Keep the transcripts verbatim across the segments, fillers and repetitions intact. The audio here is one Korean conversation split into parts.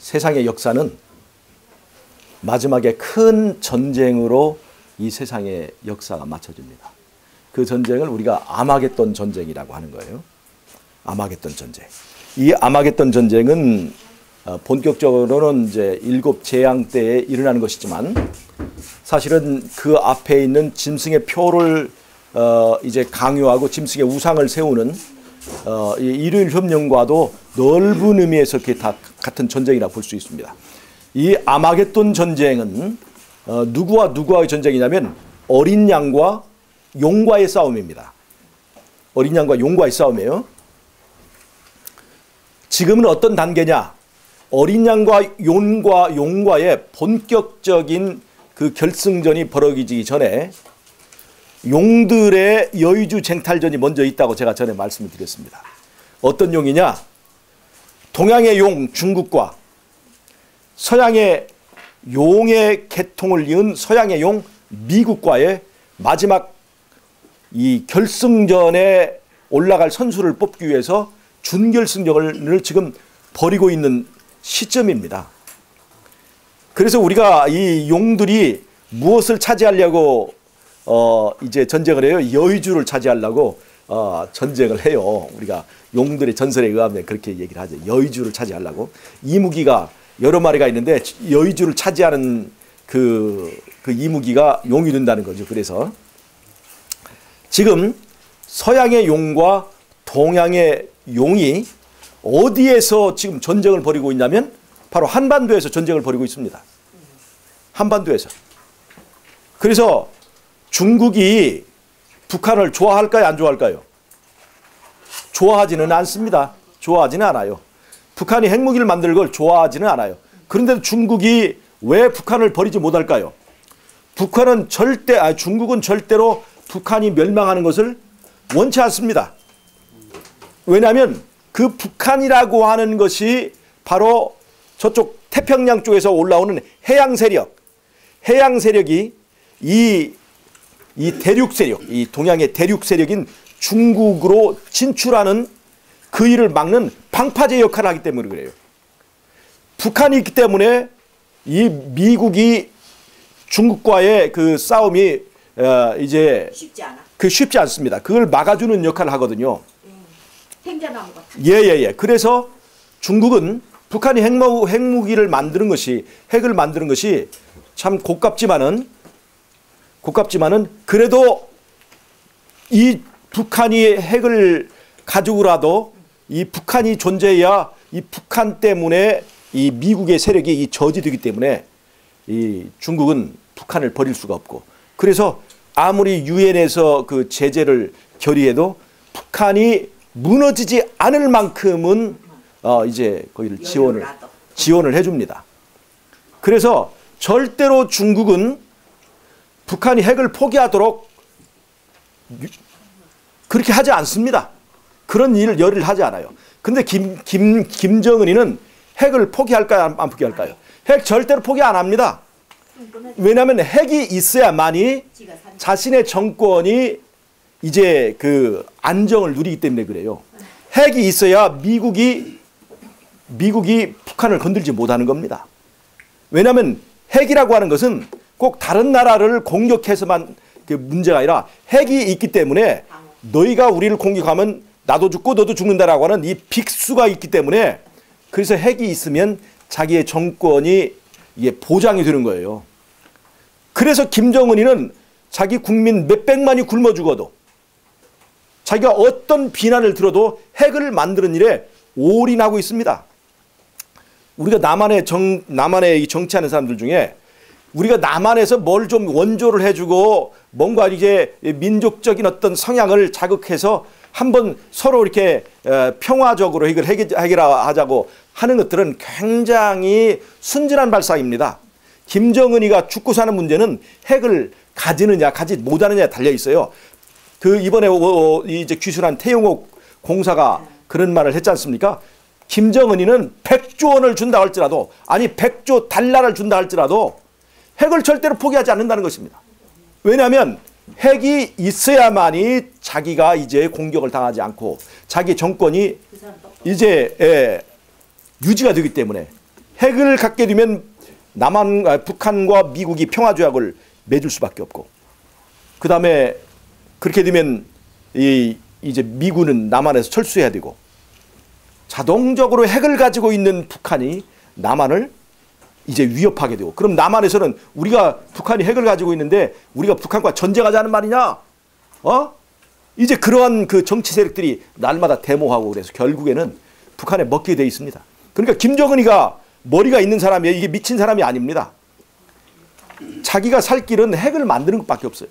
세상의 역사는 마지막에 큰 전쟁으로 이 세상의 역사가 맞춰집니다. 그 전쟁을 우리가 아마겟돈 전쟁이라고 하는 거예요. 아마겟돈 전쟁. 이 아마겟돈 전쟁은 본격적으로는 이제 일곱 재앙 때에 일어나는 것이지만 사실은 그 앞에 있는 짐승의 표를 어 이제 강요하고 짐승의 우상을 세우는 어 이 일요일 협령과도 넓은 의미에서 그게 다 같은 전쟁이라고 볼 수 있습니다. 이 아마겟돈 전쟁은 어 누구와 누구와의 전쟁이냐면 어린 양과 용과의 싸움입니다. 어린 양과 용과의 싸움이에요. 지금은 어떤 단계냐? 어린 양과 용과 용과의 본격적인 그 결승전이 벌어지기 전에 용들의 여의주 쟁탈전이 먼저 있다고 제가 전에 말씀을 드렸습니다. 어떤 용이냐? 동양의 용 중국과 서양의 용의 계통을 이은 서양의 용 미국과의 마지막 이 결승전에 올라갈 선수를 뽑기 위해서 준결승전을 지금 벌이고 있는 시점입니다. 그래서 우리가 이 용들이 무엇을 차지하려고 어 이제 전쟁을 해요? 여의주를 차지하려고 어 전쟁을 해요. 우리가 용들의 전설에 의하면 그렇게 얘기를 하죠. 여의주를 차지하려고. 이무기가 여러 마리가 있는데 여의주를 차지하는 그, 그 이무기가 용이 된다는 거죠. 그래서 지금 서양의 용과 동양의 용이 어디에서 지금 전쟁을 벌이고 있냐면 바로 한반도에서 전쟁을 벌이고 있습니다. 한반도에서. 그래서 중국이 북한을 좋아할까요? 안 좋아할까요? 좋아하지는 않습니다. 좋아하지는 않아요. 북한이 핵무기를 만들 걸 좋아하지는 않아요. 그런데도 중국이 왜 북한을 버리지 못할까요? 북한은 절대, 아, 중국은 절대로 북한이 멸망하는 것을 원치 않습니다. 왜냐하면 그 북한이라고 하는 것이 바로 저쪽 태평양 쪽에서 올라오는 해양 세력, 해양 세력이 이, 이 대륙 세력, 이 동양의 대륙 세력인 중국으로 진출하는 그 일을 막는 방파제 역할을 하기 때문에 그래요. 북한이 있기 때문에 이 미국이 중국과의 그 싸움이 어, 이제 쉽지 않아. 그 쉽지 않습니다. 그걸 막아주는 역할을 하거든요. 생자나무 같은. 예예예. 그래서 중국은 북한이 핵무, 핵무기를 만드는 것이 핵을 만드는 것이 참 고깝지만은 고깝지만은 그래도 이 북한이 핵을 가지고라도 이 북한이 존재해야 이 북한 때문에 이 미국의 세력이 이 저지되기 때문에 이 중국은 북한을 버릴 수가 없고 그래서 아무리 유엔에서 그 제재를 결의해도 북한이 무너지지 않을 만큼은 어 이제 거기를 지원을 지원을 해줍니다. 그래서 절대로 중국은 북한이 핵을 포기하도록 그렇게 하지 않습니다. 그런 일을 열의를 하지 않아요. 근데 김, 김, 김정은이는 핵을 포기할까요? 안 포기할까요? 핵 절대로 포기 안 합니다. 왜냐하면 핵이 있어야만이 자신의 정권이 이제 그 안정을 누리기 때문에 그래요. 핵이 있어야 미국이 미국이 북한을 건들지 못하는 겁니다. 왜냐하면 핵이라고 하는 것은 꼭 다른 나라를 공격해서만 그 문제가 아니라 핵이 있기 때문에 너희가 우리를 공격하면 나도 죽고 너도 죽는다라고 하는 이 빅수가 있기 때문에 그래서 핵이 있으면 자기의 정권이 이게 보장이 되는 거예요. 그래서 김정은이는 자기 국민 몇백만이 굶어 죽어도 자기가 어떤 비난을 들어도 핵을 만드는 일에 올인하고 있습니다. 우리가 남한에 정, 남한에 이 정치하는 사람들 중에 우리가 남한에서 뭘 좀 원조를 해주고 뭔가 이제 민족적인 어떤 성향을 자극해서 한번 서로 이렇게 평화적으로 이걸 해결하자고 하는 것들은 굉장히 순진한 발상입니다. 김정은이가 죽고 사는 문제는 핵을 가지느냐 가지 못하느냐에 달려 있어요. 그 이번에 이제 귀순한 태영호 공사가 그런 말을 했지 않습니까? 김정은이는 백조 원을 준다 할지라도 아니 백조 달러를 준다 할지라도 핵을 절대로 포기하지 않는다는 것입니다. 왜냐하면 핵이 있어야만이 자기가 이제 공격을 당하지 않고 자기 정권이 이제 예, 유지가 되기 때문에 핵을 갖게 되면 남한, 아, 북한과 미국이 평화조약을 맺을 수밖에 없고, 그 다음에 그렇게 되면 이, 이제 미군은 남한에서 철수해야 되고, 자동적으로 핵을 가지고 있는 북한이 남한을 이제 위협하게 되고, 그럼 남한에서는 우리가 북한이 핵을 가지고 있는데 우리가 북한과 전쟁하자는 말이냐? 어? 이제 그러한 그 정치 세력들이 날마다 데모하고 그래서 결국에는 북한에 먹게 돼 있습니다. 그러니까 김정은이가 머리가 있는 사람이에요. 이게 미친 사람이 아닙니다. 자기가 살 길은 핵을 만드는 것밖에 없어요.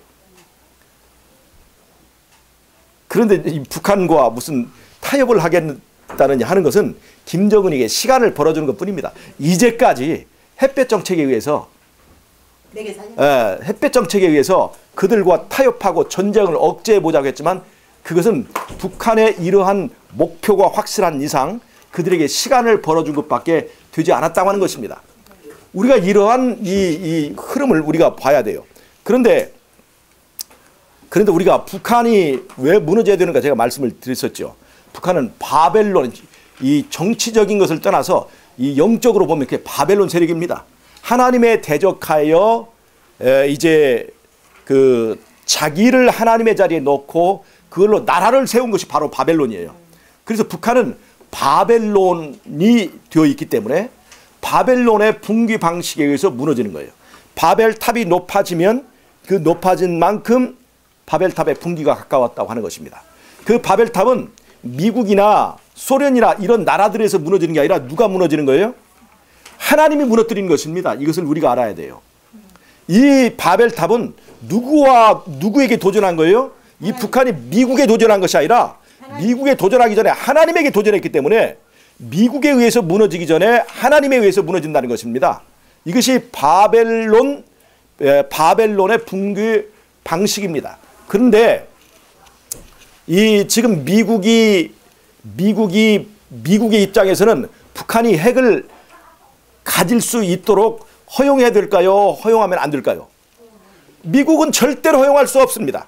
그런데 이 북한과 무슨 타협을 하겠다는 하는 것은 김정은에게 시간을 벌어주는 것뿐입니다. 이제까지 햇볕 정책에 의해서 에, 햇볕 정책에 의해서 그들과 타협하고 전쟁을 억제해 보자고 했지만 그것은 북한의 이러한 목표가 확실한 이상 그들에게 시간을 벌어준 것밖에 되지 않았다고 하는 것입니다. 우리가 이러한 이, 이 흐름을 우리가 봐야 돼요. 그런데 그런데 우리가 북한이 왜 무너져야 되는가 제가 말씀을 드렸었죠. 북한은 바벨론, 이 정치적인 것을 떠나서 이 영적으로 보면 그게 바벨론 세력입니다. 하나님의 대적하여 에, 이제 그 자기를 하나님의 자리에 놓고 그걸로 나라를 세운 것이 바로 바벨론이에요. 그래서 북한은 바벨론이 되어 있기 때문에 바벨론의 붕괴 방식에 의해서 무너지는 거예요. 바벨탑이 높아지면 그 높아진 만큼 바벨탑의 붕괴가 가까웠다고 하는 것입니다. 그 바벨탑은 미국이나 소련이나 이런 나라들에서 무너지는 게 아니라 누가 무너지는 거예요? 하나님이 무너뜨리는 것입니다. 이것을 우리가 알아야 돼요. 이 바벨탑은 누구와 누구에게 도전한 거예요? 이 북한이 미국에 도전한 것이 아니라 미국에 도전하기 전에 하나님에게 도전했기 때문에 미국에 의해서 무너지기 전에 하나님에 의해서 무너진다는 것입니다. 이것이 바벨론, 바벨론의 붕괴 방식입니다. 그런데 이 지금 미국이 미국이 미국의 입장에서는 북한이 핵을 가질 수 있도록 허용해야 될까요? 허용하면 안 될까요? 미국은 절대로 허용할 수 없습니다.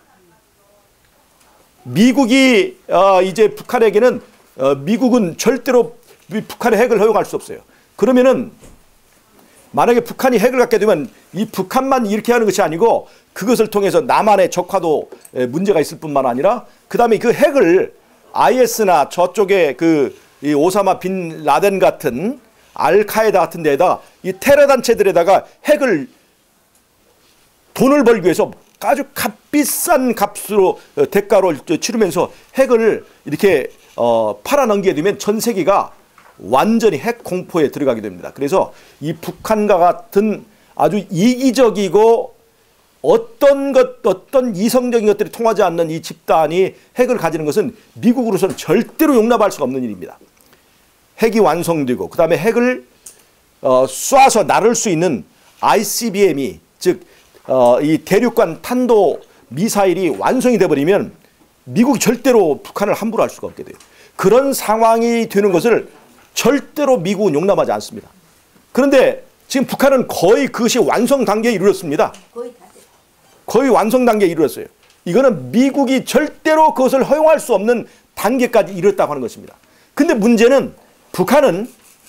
미국이 어, 이제 북한에게는 어, 미국은 절대로 북한의 핵을 허용할 수 없어요. 그러면은 만약에 북한이 핵을 갖게 되면 이 북한만 이렇게 하는 것이 아니고 그것을 통해서 남한의 적화도 문제가 있을 뿐만 아니라 그 다음에 그 핵을 아이에스나 저쪽에 그 이 오사마 빈 라덴 같은 알카에다 같은 데에다 이 테러 단체들에다가 핵을 돈을 벌기 위해서 아주 값비싼 값으로 대가로 치르면서 핵을 이렇게 어, 팔아넘기게 되면 전 세계가 완전히 핵 공포에 들어가게 됩니다. 그래서 이 북한과 같은 아주 이기적이고 어떤 것, 어떤 이성적인 것들이 통하지 않는 이 집단이 핵을 가지는 것은 미국으로서는 절대로 용납할 수가 없는 일입니다. 핵이 완성되고 그 다음에 핵을 어, 쏴서 나를 수 있는 아이씨비엠이 즉 어, 이 대륙간 탄도 미사일이 완성이 돼버리면 미국이 절대로 북한을 함부로 할 수가 없게 돼요. 그런 상황이 되는 것을 절대로 미국은 용납하지 않습니다. 그런데 지금 북한은 거의 그것이 완성 단계에 이르렀습니다. 거의 다 됐어요. 거의 완성 단계에 이르렀어요. 이거는 미국이 절대로 그것을 허용할 수 없는 단계까지 이르렀다고 하는 것입니다. 근데 문제는 북한은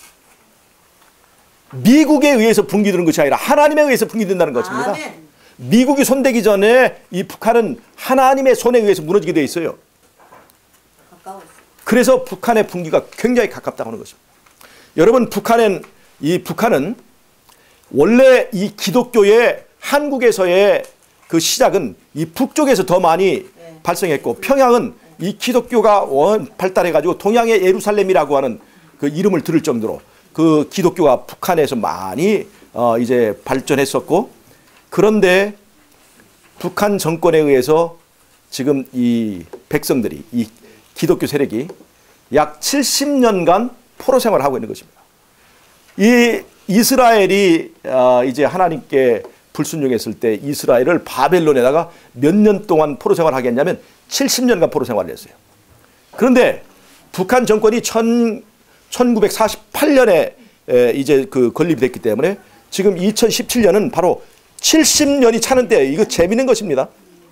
미국에 의해서 붕괴되는 것이 아니라 하나님에 의해서 붕괴된다는 것입니다. 아멘. 미국이 손대기 전에 이 북한은 하나님의 손에 의해서 무너지게 되어 있어요. 가까웠어요. 그래서 북한의 붕괴가 굉장히 가깝다고 하는 것입니다. 여러분 북한은 이 북한은 원래 이 기독교의 한국에서의 그 시작은 이 북쪽에서 더 많이 네. 발생했고 평양은 이 기독교가 원 발달해가지고 동양의 예루살렘이라고 하는 그 이름을 들을 정도로 그 기독교가 북한에서 많이 어 이제 발전했었고 그런데 북한 정권에 의해서 지금 이 백성들이 이 기독교 세력이 약 칠십 년간 포로 생활을 하고 있는 것입니다. 이 이스라엘이 어 이제 하나님께 불순종했을 때 이스라엘을 바벨론에다가 몇 년 동안 포로 생활을 하게 했냐면 칠십 년간 포로 생활을 했어요. 그런데 북한 정권이 천구백사십팔 년에 이제 그 건립이 됐기 때문에 지금 이천십칠 년은 바로 칠십 년이 차는 때예요. 이거 재미있는 것입니다.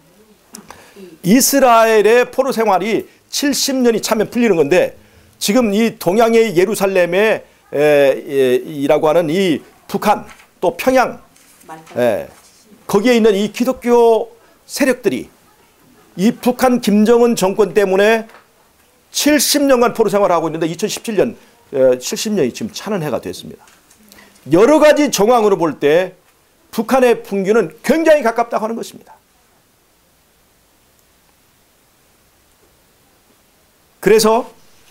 이스라엘의 포로 생활이 칠십 년이 차면 풀리는 건데 지금 이 동양의 예루살렘에 이라고 하는 이 북한 또 평양 에, 거기에 있는 이 기독교 세력들이 이 북한 김정은 정권 때문에 칠십 년간 포로 생활을 하고 있는데 이천십칠 년 칠십 년이 지금 차는 해가 됐습니다. 여러 가지 정황으로 볼 때 북한의 풍기는 굉장히 가깝다고 하는 것입니다. 그래서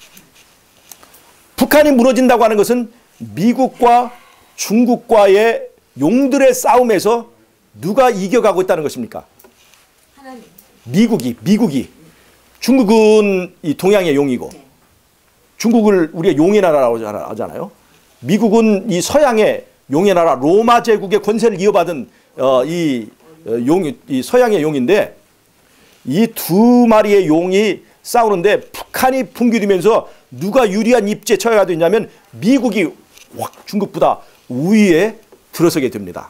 북한이 무너진다고 하는 것은 미국과 중국과의 용들의 싸움에서 누가 이겨가고 있다는 것입니까? 하나님. 미국이, 미국이. 중국은 이 동양의 용이고 중국을 우리가 용의 나라라고 하잖아요. 미국은 이 서양의 용의 나라 로마 제국의 권세를 이어받은 어, 이, 용, 이 서양의 용인데 이 두 마리의 용이 싸우는데 북한이 풍기면서 누가 유리한 입지에 처해가 되냐면 미국이 확 중국보다 우위에 들어서게 됩니다.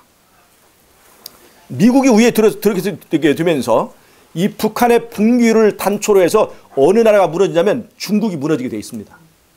미국이 우위에 들어, 들어서게 되면서 이 북한의 풍기를 단초로 해서 어느 나라가 무너지냐면 중국이 무너지게 되어 있습니다.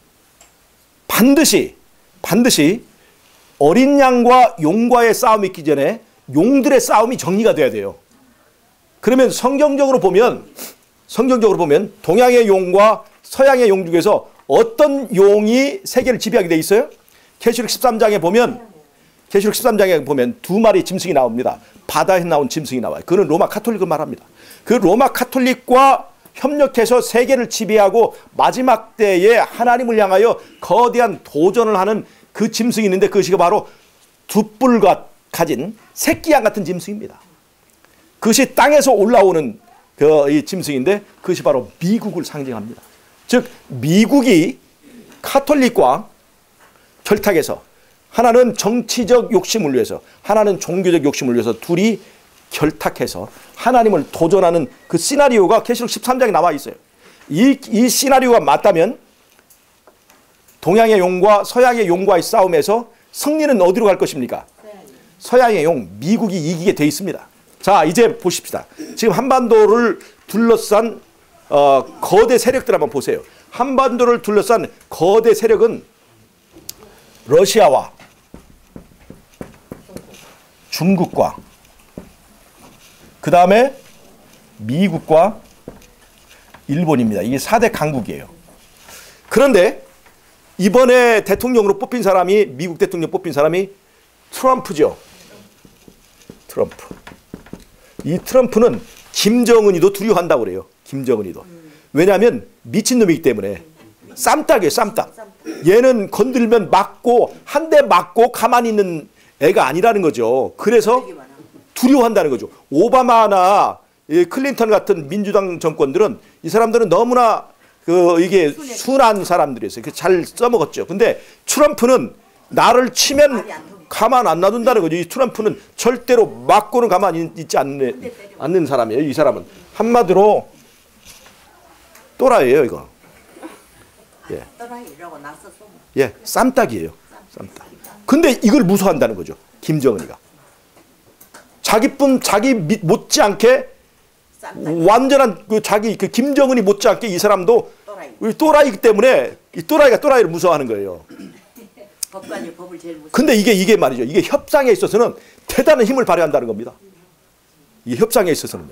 반드시 반드시 어린 양과 용과의 싸움이 있기 전에 용들의 싸움이 정리가 돼야 돼요. 그러면 성경적으로 보면 성경적으로 보면 동양의 용과 서양의 용 중에서 어떤 용이 세계를 지배하게 돼 있어요? 계시록 십삼 장에 보면 계시록 십삼 장에 보면 두 마리 짐승이 나옵니다. 바다에 나온 짐승이 나와요. 그는 로마 카톨릭을 말합니다. 그 로마 카톨릭과 협력해서 세계를 지배하고 마지막 때에 하나님을 향하여 거대한 도전을 하는 그 짐승이 있는데 그것이 바로 두 뿔과 가진 새끼양 같은 짐승입니다. 그것이 땅에서 올라오는 그 이 짐승인데 그것이 바로 미국을 상징합니다. 즉 미국이 카톨릭과 결탁해서 하나는 정치적 욕심을 위해서 하나는 종교적 욕심을 위해서 둘이 결탁해서 하나님을 도전하는 그 시나리오가 계시록 십삼 장에 나와 있어요. 이, 이 시나리오가 맞다면 동양의 용과 서양의 용과의 싸움에서 승리는 어디로 갈 것입니까? 서양의 용, 미국이 이기게 돼 있습니다. 자, 이제 보십시다. 지금 한반도를 둘러싼 어, 거대 세력들 한번 보세요. 한반도를 둘러싼 거대 세력은 러시아와 중국과 그 다음에 미국과 일본입니다. 이게 사 대 강국이에요. 그런데 이번에 대통령으로 뽑힌 사람이 미국 대통령 뽑힌 사람이 트럼프죠. 트럼프. 이 트럼프는 김정은이도 두려워한다고 그래요. 김정은이도. 왜냐하면 미친놈이기 때문에 쌈딱이에요. 쌈딱. 얘는 건들면 맞고 한 대 맞고 가만히 있는 애가 아니라는 거죠. 그래서 두려워한다는 거죠. 오바마나 클린턴 같은 민주당 정권들은 이 사람들은 너무나 그 이게 순한 사람들이었어요. 잘 써먹었죠. 근데 트럼프는 나를 치면 가만 안 놔둔다는 거죠. 이 트럼프는 절대로 맞고는 가만히 있지 않는, 않는 사람이에요. 이 사람은 한마디로 또라이예요, 이거. 예. 또라이라고 나서 예, 쌈딱이에요. 쌈딱. 근데 이걸 무서워한다는 거죠. 김정은이가. 자기뿐 자기 못지않게 완전한 그 자기 그 김정은이 못지않게 이 사람도 또라이. 또라이기 때문에 이 또라이가 또라이를 무서워하는 거예요. 법관이 법을 제일 무서워. 근데 이게 이게 말이죠. 이게 협상에 있어서는 대단한 힘을 발휘한다는 겁니다. 이 협상에 있어서는요.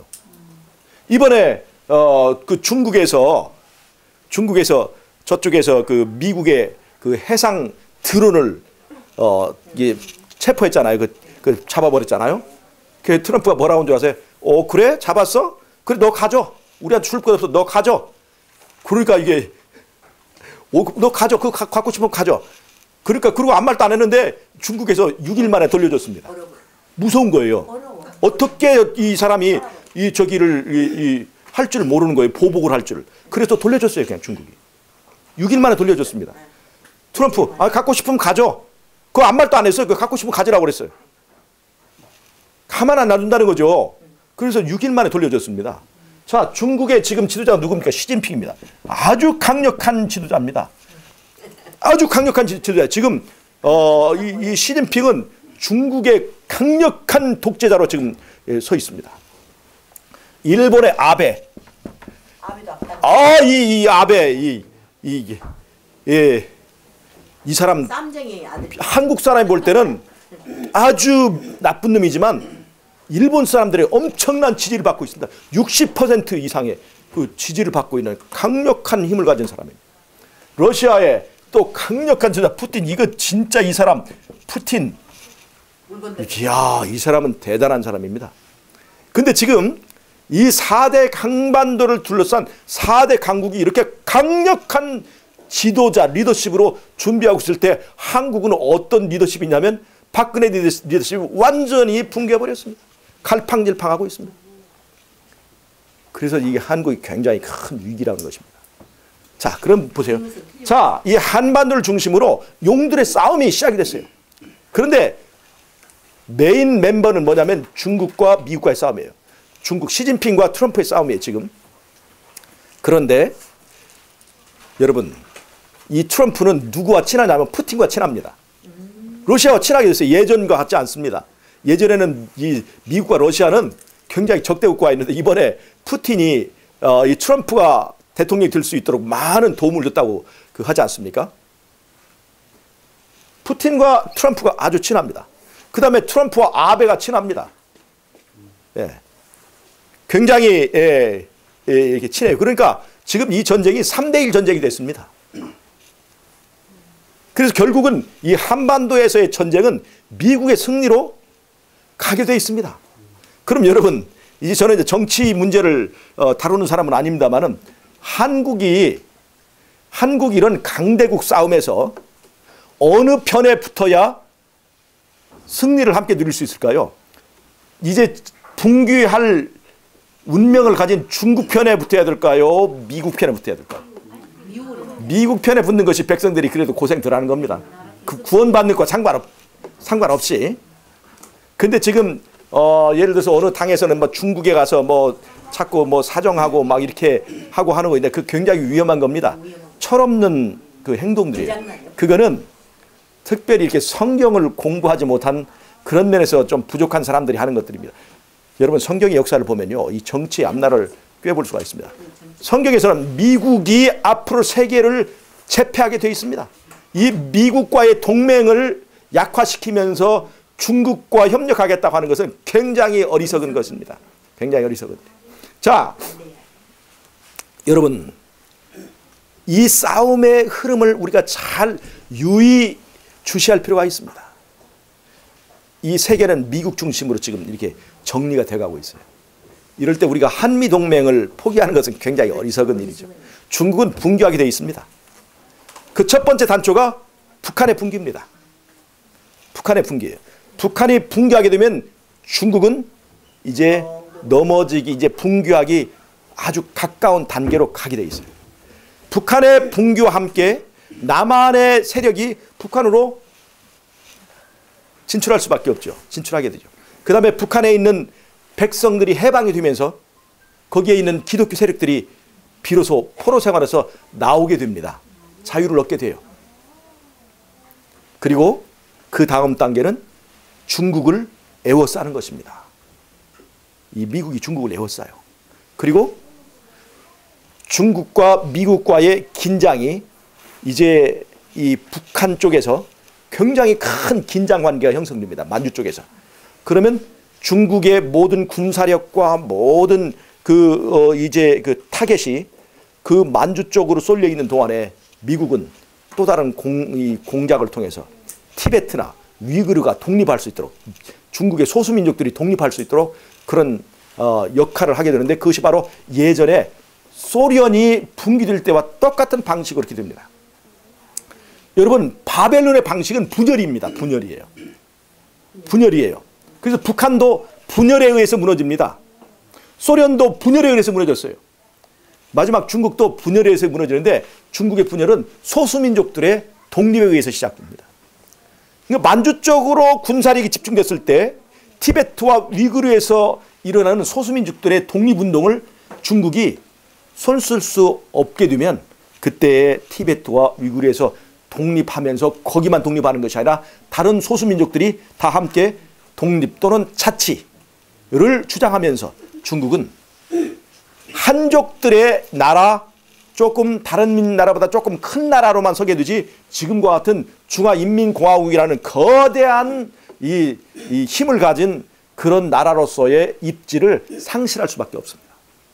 이번에 어 그 중국에서 중국에서 저쪽에서 그 미국의 그 해상 드론을 어 이게 체포했잖아요. 그, 그 잡아버렸잖아요. 그 트럼프가 뭐라고 한 줄 아세요? 어 그래? 잡았어? 그래 너 가져. 우리한테 줄 것 없어. 너 가져. 그러니까 이게 오, 너 가져. 그거 가, 갖고 싶으면 가져. 그러니까 그리고 아무 말도 안 했는데 중국에서 육 일 만에 돌려줬습니다. 어려워. 무서운 거예요. 어려워. 어떻게 이 사람이 이 저기를 이, 이, 할 줄 모르는 거예요. 보복을 할 줄. 그래서 돌려줬어요. 그냥 중국이. 육 일 만에 돌려줬습니다. 트럼프 아 갖고 싶으면 가져. 그거 아무 말도 안 했어요. 그거 갖고 싶으면 가지라고 그랬어요. 가만 안 놔둔다는 거죠. 그래서 육 일 만에 돌려줬습니다. 자, 중국의 지금 지도자가 누굽니까? 시진핑입니다. 아주 강력한 지도자입니다. 아주 강력한 지도자. 지금 어, 이, 이 시진핑은 중국의 강력한 독재자로 지금 예, 서 있습니다. 일본의 아베. 아, 이, 이 아베, 이, 이, 예, 이 사람 쌈쟁이 아들. 한국 사람이 볼 때는 아주 나쁜 놈이지만 일본 사람들의 엄청난 지지를 받고 있습니다. 육십 퍼센트 이상의 그 지지를 받고 있는 강력한 힘을 가진 사람입니다. 러시아의 또 강력한 주자 푸틴, 이거 진짜 이 사람 푸틴, 이야, 이 사람은 대단한 사람입니다. 근데 지금 이 사 대 강반도를 둘러싼 사 대 강국이 이렇게 강력한 지도자 리더십으로 준비하고 있을 때 한국은 어떤 리더십이냐면 박근혜 리더십이 완전히 붕괴해버렸습니다. 갈팡질팡하고 있습니다. 그래서 이게 한국이 굉장히 큰 위기라는 것입니다. 자, 그럼 보세요. 자, 이 한반도를 중심으로 용들의 싸움이 시작이 됐어요. 그런데 메인 멤버는 뭐냐면 중국과 미국과의 싸움이에요. 중국 시진핑과 트럼프의 싸움이에요, 지금. 그런데 여러분, 이 트럼프는 누구와 친하냐면 푸틴과 친합니다. 러시아와 친하게 됐어요. 예전과 같지 않습니다. 예전에는 이 미국과 러시아는 굉장히 적대국가가 있는데 이번에 푸틴이 어, 이 트럼프가 대통령이 될 수 있도록 많은 도움을 줬다고 그 하지 않습니까? 푸틴과 트럼프가 아주 친합니다. 그 다음에 트럼프와 아베가 친합니다. 예. 굉장히 예, 예, 이렇게 친해요. 그러니까 지금 이 전쟁이 삼 대 일 전쟁이 됐습니다. 그래서 결국은 이 한반도에서의 전쟁은 미국의 승리로 가게 되어 있습니다. 그럼 여러분, 이제 저는 이제 정치 문제를 어, 다루는 사람은 아닙니다만은 한국이 한국 이런 강대국 싸움에서 어느 편에 붙어야 승리를 함께 누릴 수 있을까요? 이제 붕괴할 운명을 가진 중국 편에 붙어야 될까요? 미국 편에 붙어야 될까요? 미국 편에 붙는 것이 백성들이 그래도 고생 덜 하는 겁니다. 그 구원받는 거 상관없, 상관없이. 근데 지금 어, 예를 들어서 어느 당에서는 뭐 중국에 가서 뭐 자꾸 뭐 사정하고 막 이렇게 하고 하는 거 있는데 그 굉장히 위험한 겁니다. 철없는 그 행동들이에요. 그거는 특별히 이렇게 성경을 공부하지 못한 그런 면에서 좀 부족한 사람들이 하는 것들입니다. 여러분, 성경의 역사를 보면요, 이 정치의 앞날을 꿰볼 수가 있습니다. 성경에서는 미국이 앞으로 세계를 제패하게 되어 있습니다. 이 미국과의 동맹을 약화시키면서 중국과 협력하겠다고 하는 것은 굉장히 어리석은 것입니다. 굉장히 어리석은. 자, 여러분, 이 싸움의 흐름을 우리가 잘 유의 주시할 필요가 있습니다. 이 세계는 미국 중심으로 지금 이렇게 정리가 돼가고 있어요. 이럴 때 우리가 한미동맹을 포기하는 것은 굉장히 어리석은 일이죠. 중국은 붕괴하게 되어 있습니다. 그 첫 번째 단초가 북한의 붕괴입니다. 북한의 붕괴예요. 북한이 붕괴하게 되면 중국은 이제 넘어지기, 이제 붕괴하기 아주 가까운 단계로 가게 되어 있어요. 북한의 붕괴와 함께 남한의 세력이 북한으로 진출할 수밖에 없죠. 진출하게 되죠. 그 다음에 북한에 있는 백성들이 해방이 되면서 거기에 있는 기독교 세력들이 비로소 포로 생활에서 나오게 됩니다. 자유를 얻게 돼요. 그리고 그 다음 단계는 중국을 에워싸는 것입니다. 이 미국이 중국을 에워싸요. 그리고 중국과 미국과의 긴장이 이제 이 북한 쪽에서 굉장히 큰 긴장 관계가 형성됩니다. 만주 쪽에서. 그러면 중국의 모든 군사력과 모든 그 어 이제 그 타겟이 그 만주 쪽으로 쏠려 있는 동안에 미국은 또 다른 공, 이 공작을 통해서 티베트나 위구르가 독립할 수 있도록, 중국의 소수민족들이 독립할 수 있도록 그런 어 역할을 하게 되는데, 그것이 바로 예전에 소련이 붕괴될 때와 똑같은 방식으로 이렇게 됩니다. 여러분, 바벨론의 방식은 분열입니다. 분열이에요. 분열이에요. 그래서 북한도 분열에 의해서 무너집니다. 소련도 분열에 의해서 무너졌어요. 마지막 중국도 분열에 의해서 무너지는데, 중국의 분열은 소수민족들의 독립에 의해서 시작됩니다. 그러니까 만주 쪽으로 군사력이 집중됐을 때 티베트와 위구르에서 일어나는 소수민족들의 독립운동을 중국이 손쓸 수 없게 되면, 그때의 티베트와 위구르에서 독립하면서 거기만 독립하는 것이 아니라 다른 소수민족들이 다 함께 독립 또는 자치를 주장하면서 중국은 한족들의 나라 조금 다른 나라보다 조금 큰 나라로만 서게 되지 지금과 같은 중화인민공화국이라는 거대한 이, 이 힘을 가진 그런 나라로서의 입지를 상실할 수밖에 없습니다.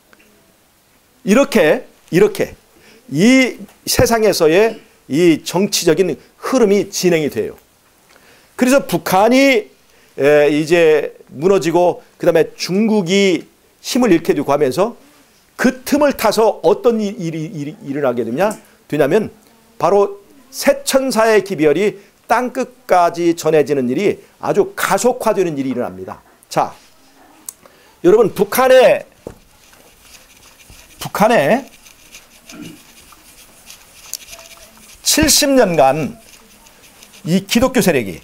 이렇게 이렇게 이 세상에서의 이 정치적인 흐름이 진행이 돼요. 그래서 북한이 에, 이제 무너지고 그 다음에 중국이 힘을 잃게 되고 하면서 그 틈을 타서 어떤 일이, 일이 일어나게 되냐? 되냐면 바로 새천사의 기별이 땅끝까지 전해지는 일이 아주 가속화되는 일이 일어납니다. 자, 여러분 북한의 북한의 칠십 년간 이 기독교 세력이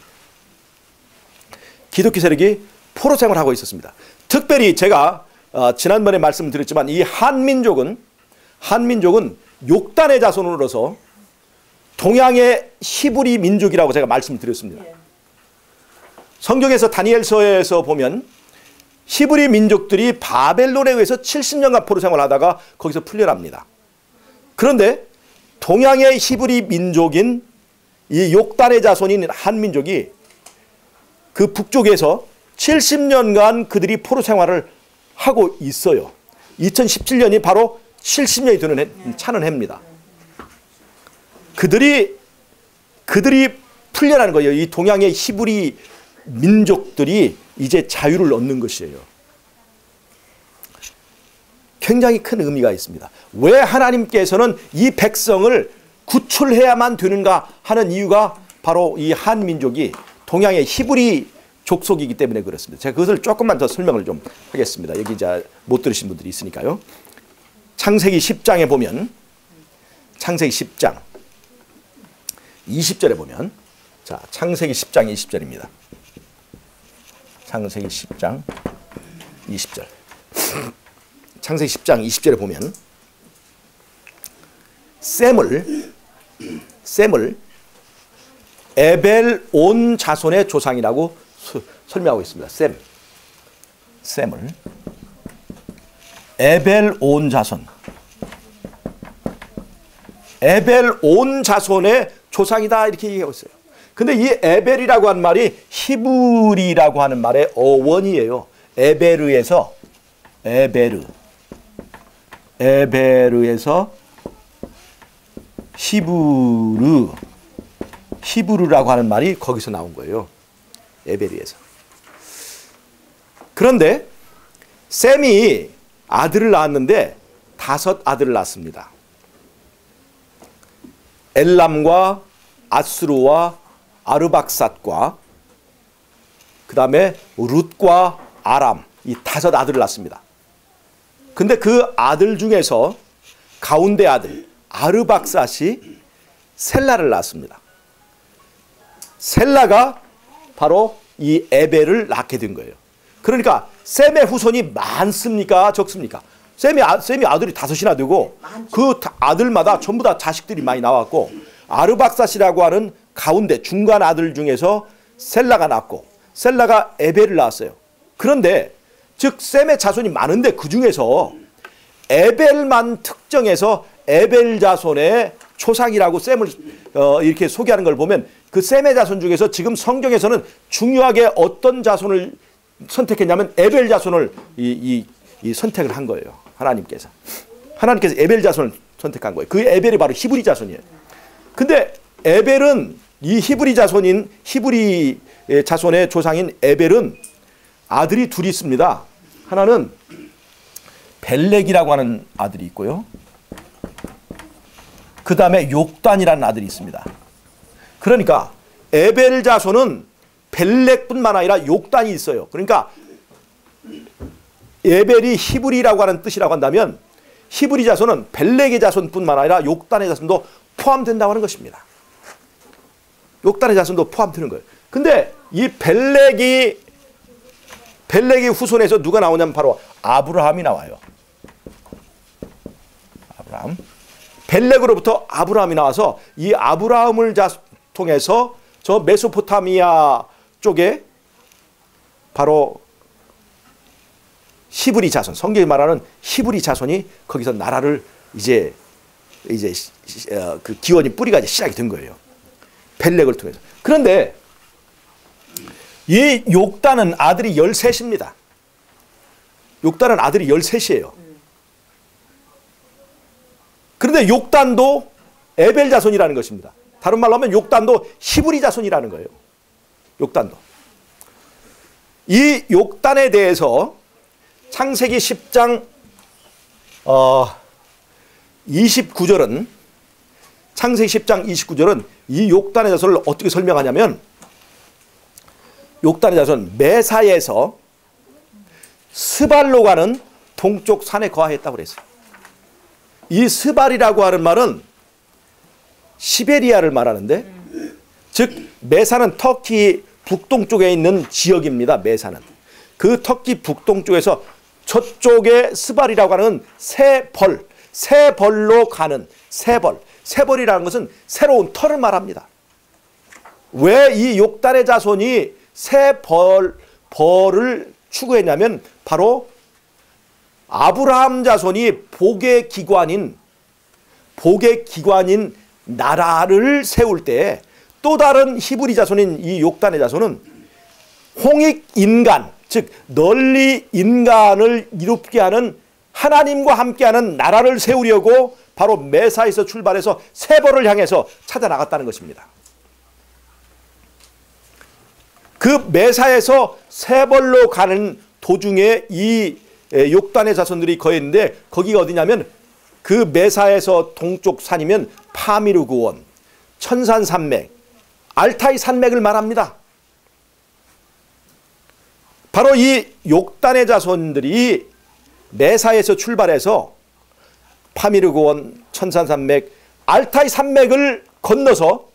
기독교 세력이 포로 생활을 하고 있었습니다. 특별히 제가 어, 지난번에 말씀드렸지만 이 한민족은 한민족은 욕단의 자손으로서 동양의 히브리 민족이라고 제가 말씀을 드렸습니다. 성경에서 다니엘서에서 보면 히브리 민족들이 바벨론에 의해서 칠십 년간 포로 생활하다가 거기서 풀려납니다. 그런데 동양의 히브리 민족인 이 욕단의 자손인 한민족이 그 북쪽에서 칠십 년간 그들이 포로 생활을 하고 있어요. 이천십칠 년이 바로 칠십 년이 되는 해, 차는 해입니다. 그들이 그들이 풀려나는 거예요. 이 동양의 히브리 민족들이 이제 자유를 얻는 것이에요. 굉장히 큰 의미가 있습니다. 왜 하나님께서는 이 백성을 구출해야만 되는가 하는 이유가 바로 이 한민족이 동양의 히브리 족속이기 때문에 그렇습니다. 제가 그것을 조금만 더 설명을 좀 하겠습니다. 여기 이제 못 들으신 분들이 있으니까요. 창세기 십 장에 보면 창세기 십 장 이십 절에 보면 자, 창세기 십 장 이십 절입니다. 창세기 십 장 이십 절. 창세기 십 장 이십 절에 보면 셈을 셈을 에벨 온 자손의 조상이라고 수, 설명하고 있습니다. 셈. 셈을 에벨 온 자손. 에벨 온 자손의 조상이다 이렇게 얘기하고 있어요. 근데 이 에벨이라고 하는 말이 히브리라고 하는 말의 어원이에요. 에베르에서 에베르 에베르에서 히브르 히브르라고 하는 말이 거기서 나온 거예요. 에베르에서. 그런데 셈이 아들을 낳았는데 다섯 아들을 낳습니다. 엘람과 아수르와 아르박삿과 그 다음에 룻과 아람 이 다섯 아들을 낳습니다. 근데 그 아들 중에서 가운데 아들 아르박삿이 셀라를 낳습니다. 셀라가 바로 이 에벨을 낳게 된 거예요. 그러니까 셈의 후손이 많습니까? 적습니까? 셈이, 아, 셈이 아들이 다섯이나 되고 그 아들마다 전부 다 자식들이 많이 나왔고 아르박삿이라고 하는 가운데 중간 아들 중에서 셀라가 낳고 셀라가 에벨을 낳았어요. 그런데 즉 셈의 자손이 많은데 그 중에서 에벨만 특정해서 에벨 자손의 초상이라고 셈을 어, 이렇게 소개하는 걸 보면 그 셈의 자손 중에서 지금 성경에서는 중요하게 어떤 자손을 선택했냐면 에벨 자손을 이, 이, 이 선택을 한 거예요. 하나님께서. 하나님께서 에벨 자손을 선택한 거예요. 그 에벨이 바로 히브리 자손이에요. 근데 에벨은 이 히브리 자손인 히브리 자손의 조상인 에벨은 아들이 둘이 있습니다. 하나는 벨렉이라고 하는 아들이 있고요. 그 다음에 욕단이라는 아들이 있습니다. 그러니까 에벨 자손은 벨렉뿐만 아니라 욕단이 있어요. 그러니까 에벨이 히브리라고 하는 뜻이라고 한다면 히브리 자손은 벨렉의 자손뿐만 아니라 욕단의 자손도 포함된다고 하는 것입니다. 욕단의 자손도 포함되는 거예요. 근데 이 벨렉이 벨렉의 후손에서 누가 나오냐면 바로 아브라함이 나와요. 아브라함. 벨렉으로부터 아브라함이 나와서 이 아브라함을 자, 통해서 저 메소포타미아 쪽에 바로 히브리 자손, 성경이 말하는 히브리 자손이 거기서 나라를 이제 이제 어, 그 기원이 뿌리가 이제 시작이 된 거예요. 벨렉을 통해서. 그런데 이 욕단은 아들이 열셋입니다. 욕단은 아들이 열셋이에요. 그런데 욕단도 에벨 자손이라는 것입니다. 다른 말로 하면 욕단도 히브리 자손이라는 거예요. 욕단도. 이 욕단에 대해서 창세기 십 장 어, 이십구 절은 창세기 십 장 이십구 절은 이 욕단의 자손을 어떻게 설명하냐면 욕단의 자손 메사에서 스발로 가는 동쪽 산에 거하였다고 그랬어요. 이 스발이라고 하는 말은 시베리아를 말하는데 즉 메사는 터키 북동쪽에 있는 지역입니다. 메사는. 그 터키 북동쪽에서 저쪽에 스발이라고 하는 새벌, 새벌로 가는 새벌. 새벌이라는 것은 새로운 터를 말합니다. 왜 이 욕단의 자손이 새벌, 벌을 추구했냐면 바로 아브라함 자손이 복의 기관인, 복의 기관인 나라를 세울 때 또 다른 히브리 자손인 이 욕단의 자손은 홍익 인간, 즉 널리 인간을 이롭게 하는 하나님과 함께하는 나라를 세우려고 바로 메사에서 출발해서 세벌을 향해서 찾아 나갔다는 것입니다. 그 메사에서 세벌로 가는 도중에 이 욕단의 자손들이 거했는데 거기가 어디냐면 그 메사에서 동쪽 산이면 파미르구원, 천산산맥, 알타이 산맥을 말합니다. 바로 이 욕단의 자손들이 메사에서 출발해서 파미르구원, 천산산맥, 알타이 산맥을 건너서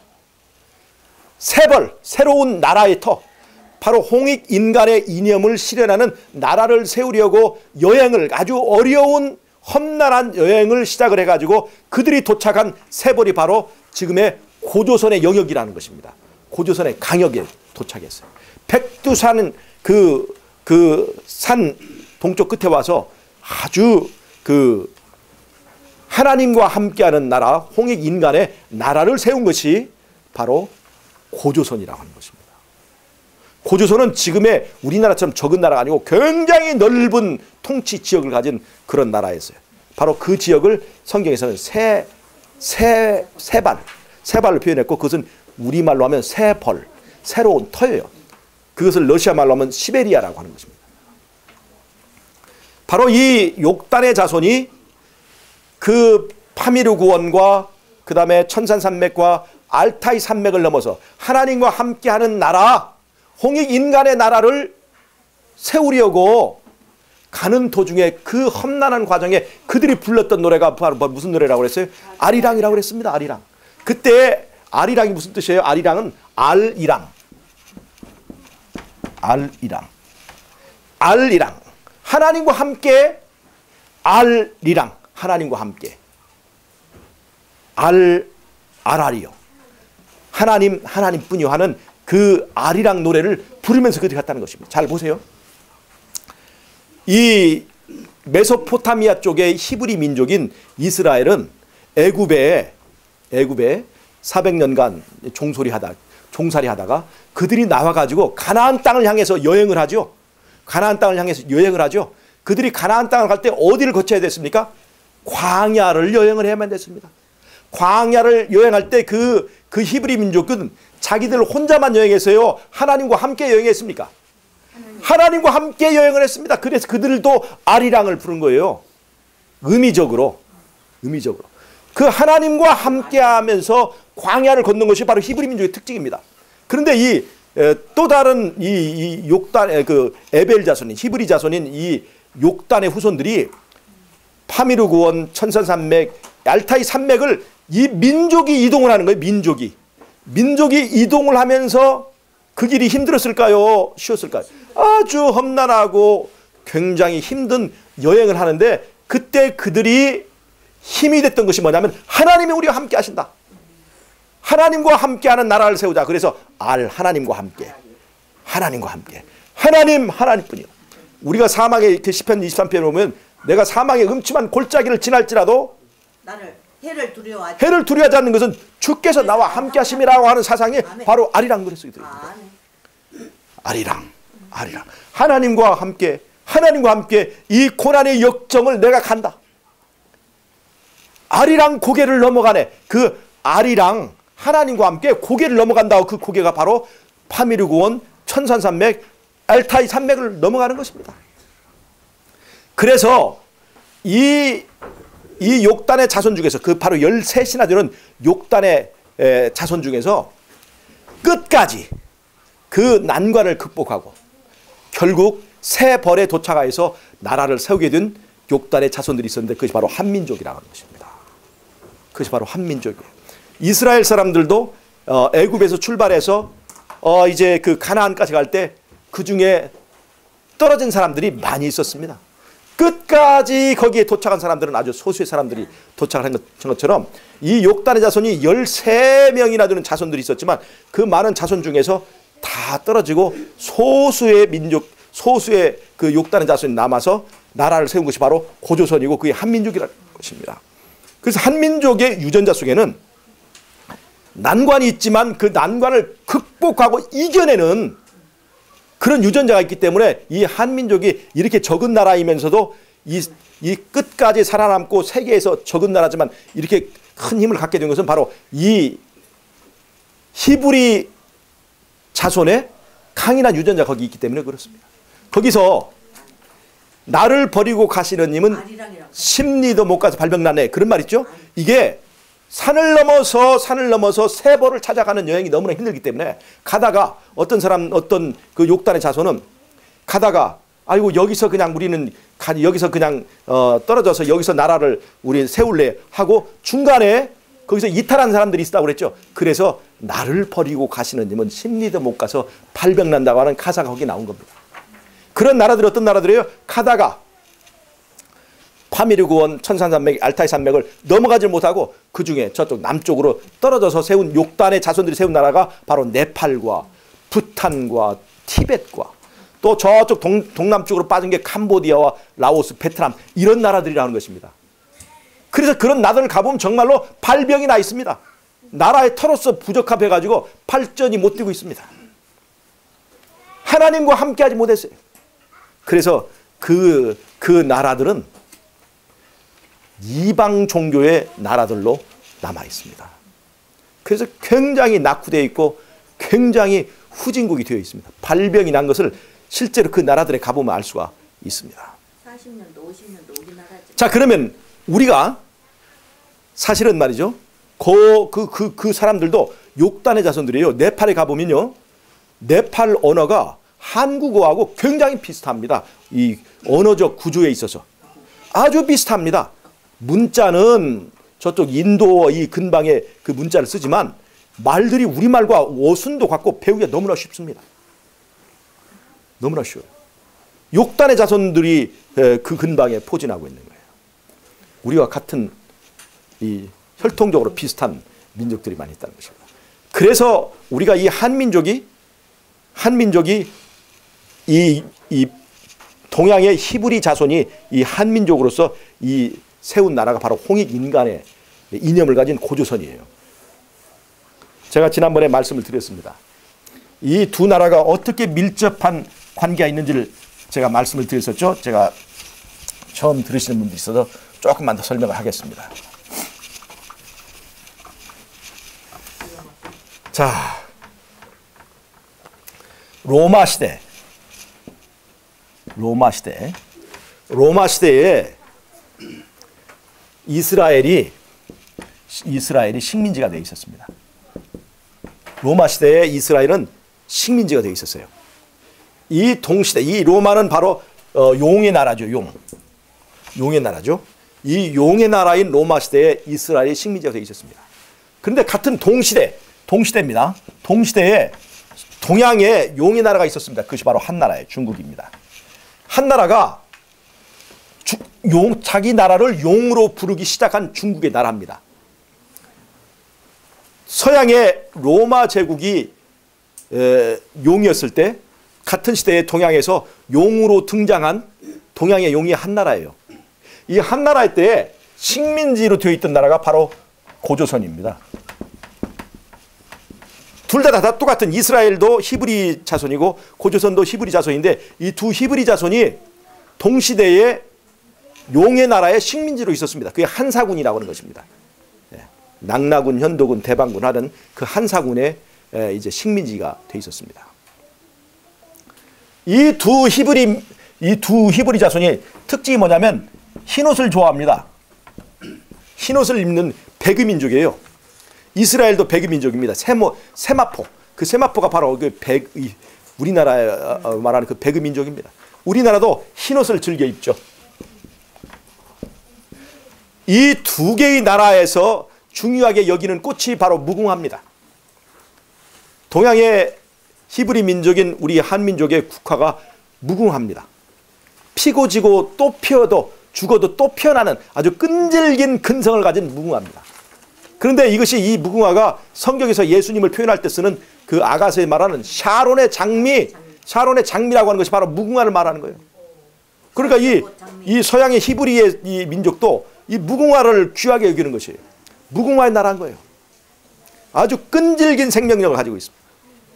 세벌, 새로운 나라의 터, 바로 홍익 인간의 이념을 실현하는 나라를 세우려고 여행을, 아주 어려운 험난한 여행을 시작을 해가지고 그들이 도착한 세벌이 바로 지금의 고조선의 영역이라는 것입니다. 고조선의 강역에 도착했어요. 백두산 그, 그 산 동쪽 끝에 와서 아주 그 하나님과 함께하는 나라, 홍익 인간의 나라를 세운 것이 바로 고조선이라고 하는 것입니다. 고조선은 지금의 우리나라처럼 적은 나라가 아니고 굉장히 넓은 통치 지역을 가진 그런 나라였어요. 바로 그 지역을 성경에서는 새, 새, 새발, 새발로 표현했고 그것은 우리말로 하면 새벌, 새로운 터예요. 그것을 러시아 말로 하면 시베리아라고 하는 것입니다. 바로 이 욕단의 자손이 그 파미르구원과 그 다음에 천산산맥과 알타이 산맥을 넘어서 하나님과 함께하는 나라, 홍익 인간의 나라를 세우려고 가는 도중에 그 험난한 과정에 그들이 불렀던 노래가 바로 무슨 노래라고 그랬어요? 아리랑이라고 그랬습니다. 아리랑. 그때 아리랑이 무슨 뜻이에요? 아리랑은 알이랑. 알이랑. 알이랑. 하나님과 함께 알이랑. 하나님과 함께. 알, 알알이요. 하나님, 하나님뿐이요 하는 그 아리랑 노래를 부르면서 그들이 갔다는 것입니다. 잘 보세요. 이 메소포타미아 쪽의 히브리 민족인 이스라엘은 애굽에 애굽에 사백 년간 종소리 하다 종살이 하다가 그들이 나와 가지고 가나안 땅을 향해서 여행을 하죠. 가나안 땅을 향해서 여행을 하죠. 그들이 가나안 땅을 갈 때 어디를 거쳐야 됐습니까? 광야를 여행을 해야만 됐습니다. 광야를 여행할 때 그 그 히브리 민족은 자기들 혼자만 여행했어요? 하나님과 함께 여행했습니까? 하나님. 하나님과 함께 여행을 했습니다. 그래서 그들도 아리랑을 부른 거예요. 의미적으로. 의미적으로. 그 하나님과 함께 하면서 광야를 걷는 것이 바로 히브리 민족의 특징입니다. 그런데 이 또 다른 이, 이 욕단의 그 에벨 자손인 히브리 자손인 이 욕단의 후손들이 파미르구원, 천산산맥, 알타이 산맥을 이 민족이 이동을 하는 거예요. 민족이. 민족이 이동을 하면서 그 길이 힘들었을까요? 쉬웠을까요? 아주 험난하고 굉장히 힘든 여행을 하는데 그때 그들이 힘이 됐던 것이 뭐냐면 하나님이 우리와 함께 하신다. 하나님과 함께하는 나라를 세우자. 그래서 알 하나님과 함께. 하나님과 함께. 하나님 하나님뿐이요. 우리가 사망의 그 시편 이십삼 편에 보면 내가 사망의 음침한 골짜기를 지날지라도 나를 해를 두려워하지. 해를 두려워하지 않는 것은 주께서 나와 함께 하심이라고 하는 사상이 바로 아리랑 노래 속에 들어있습니다. 아리랑, 아리랑. 하나님과 함께, 하나님과 함께 이 고난의 역정을 내가 간다. 아리랑 고개를 넘어가네. 그 아리랑, 하나님과 함께 고개를 넘어간다고 그 고개가 바로 파미르고원 천산산맥, 알타이 산맥을 넘어가는 것입니다. 그래서 이, 이 욕단의 자손 중에서 그 바로 열셋이나 되는 욕단의 에, 자손 중에서 끝까지 그 난관을 극복하고 결국 새 벌에 도착하여서 나라를 세우게 된 욕단의 자손들이 있었는데 그것이 바로 한민족이라는 것입니다. 그것이 바로 한민족이에요. 이스라엘 사람들도 어, 애굽에서 출발해서 어, 이제 그 가나안까지 갈 때 그 중에 떨어진 사람들이 많이 있었습니다. 끝까지 거기에 도착한 사람들은 아주 소수의 사람들이 도착한 것처럼 이 욕단의 자손이 열세 명이나 되는 자손들이 있었지만 그 많은 자손 중에서 다 떨어지고 소수의 민족, 소수의 그 욕단의 자손이 남아서 나라를 세운 것이 바로 고조선이고 그게 한민족이라는 것입니다. 그래서 한민족의 유전자 속에는 난관이 있지만 그 난관을 극복하고 이겨내는 그런 유전자가 있기 때문에 이 한민족이 이렇게 적은 나라이면서도 이, 이 끝까지 살아남고 세계에서 적은 나라지만 이렇게 큰 힘을 갖게 된 것은 바로 이 히브리 자손의 강인한 유전자가 거기 있기 때문에 그렇습니다. 거기서 나를 버리고 가시는 님은 십리도 못 가서 발병나네. 그런 말 있죠? 이게 산을 넘어서 산을 넘어서 세벌을 찾아가는 여행이 너무나 힘들기 때문에 가다가 어떤 사람 어떤 그 욕단의 자손은 가다가 아이고 여기서 그냥 우리는 가, 여기서 그냥 어, 떨어져서 여기서 나라를 우리 세울래 하고 중간에 거기서 이탈한 사람들이 있다고 그랬죠. 그래서 나를 버리고 가시는 님은 십리도 못 가서 발병난다고 하는 가사가 거기 나온 겁니다. 그런 나라들이 어떤 나라들이에요? 가다가 파미르고원 천산산맥, 알타이 산맥을 넘어가지 못하고 그 중에 저쪽 남쪽으로 떨어져서 세운 욕단의 자손들이 세운 나라가 바로 네팔과 부탄과 티벳과 또 저쪽 동, 동남쪽으로 빠진 게 캄보디아와 라오스, 베트남 이런 나라들이라는 것입니다. 그래서 그런 나라를 가보면 정말로 발병이 나 있습니다. 나라의 터로서 부적합해가지고 발전이 못 되고 있습니다. 하나님과 함께하지 못했어요. 그래서 그, 그 나라들은 이방 종교의 나라들로 남아 있습니다. 그래서 굉장히 낙후되어 있고 굉장히 후진국이 되어 있습니다. 발병이 난 것을 실제로 그 나라들에 가보면 알 수가 있습니다. 사십 년도, 오십 년도 우리나라죠. 자, 그러면 우리가 사실은 말이죠. 그, 그, 그, 그 사람들도 욕단의 자손들이에요. 네팔에 가보면요. 네팔 언어가 한국어하고 굉장히 비슷합니다. 이 언어적 구조에 있어서. 아주 비슷합니다. 문자는 저쪽 인도 이 근방에 그 문자를 쓰지만 말들이 우리말과 어순도 같고 배우기가 너무나 쉽습니다. 너무나 쉬워요. 욕단의 자손들이 그 근방에 포진하고 있는 거예요. 우리와 같은 이 혈통적으로 비슷한 민족들이 많이 있다는 것입니다. 그래서 우리가 이 한민족이 한민족이 이, 이 동양의 히브리 자손이 이 한민족으로서 이 세운 나라가 바로 홍익 인간의 이념을 가진 고조선이에요. 제가 지난번에 말씀을 드렸습니다. 이 두 나라가 어떻게 밀접한 관계가 있는지를 제가 말씀을 드렸었죠. 제가 처음 들으시는 분도 있어서 조금만 더 설명을 하겠습니다. 자, 로마 시대, 로마 시대, 로마 시대에 이스라엘이 이스라엘이 식민지가 되어 있었습니다. 로마 시대에 이스라엘은 식민지가 되어 있었어요. 이 동시대, 이 로마는 바로 어, 용의 나라죠. 용, 용의 나라죠. 이 용의 나라인 로마 시대에 이스라엘이 식민지가 되어 있었습니다. 그런데 같은 동시대, 동시대입니다. 동시대에 동양에 용의 나라가 있었습니다. 그것이 바로 한 나라예요. 중국입니다. 한 나라가 주, 용, 자기 나라를 용으로 부르기 시작한 중국의 나라입니다. 서양의 로마 제국이 에, 용이었을 때 같은 시대에 동양에서 용으로 등장한 동양의 용이 한 나라예요. 이 한 나라의 때에 식민지로 되어 있던 나라가 바로 고조선입니다. 둘 다 다 똑같은 이스라엘도 히브리 자손이고 고조선도 히브리 자손인데 이 두 히브리 자손이 동시대에 용의 나라의 식민지로 있었습니다. 그게 한사군이라고 하는 것입니다. 낙나군, 현도군, 대방군 하는 그 한사군의 이제 식민지가 돼 있었습니다. 이 두 히브리 이 두 히브리 자손이 특징이 뭐냐면 흰옷을 좋아합니다. 흰옷을 입는 베그 민족이에요. 이스라엘도 베그 민족입니다. 세모, 세마포. 그 세마포가 바로 그 베, 우리나라에 말하는 그 베그 민족입니다. 우리나라도 흰옷을 즐겨 입죠. 이 두 개의 나라에서 중요하게 여기는 꽃이 바로 무궁화입니다. 동양의 히브리 민족인 우리 한민족의 국화가 무궁화입니다. 피고 지고 또 피어도 죽어도 또 피어나는 아주 끈질긴 근성을 가진 무궁화입니다. 그런데 이것이 이 무궁화가 성경에서 예수님을 표현할 때 쓰는 그 아가서에 말하는 샤론의 장미, 샤론의 장미라고 하는 것이 바로 무궁화를 말하는 거예요. 그러니까 이, 이 서양의 히브리의 이 민족도 이 무궁화를 귀하게 여기는 것이에요. 무궁화의 나라인 거예요. 아주 끈질긴 생명력을 가지고 있습니다.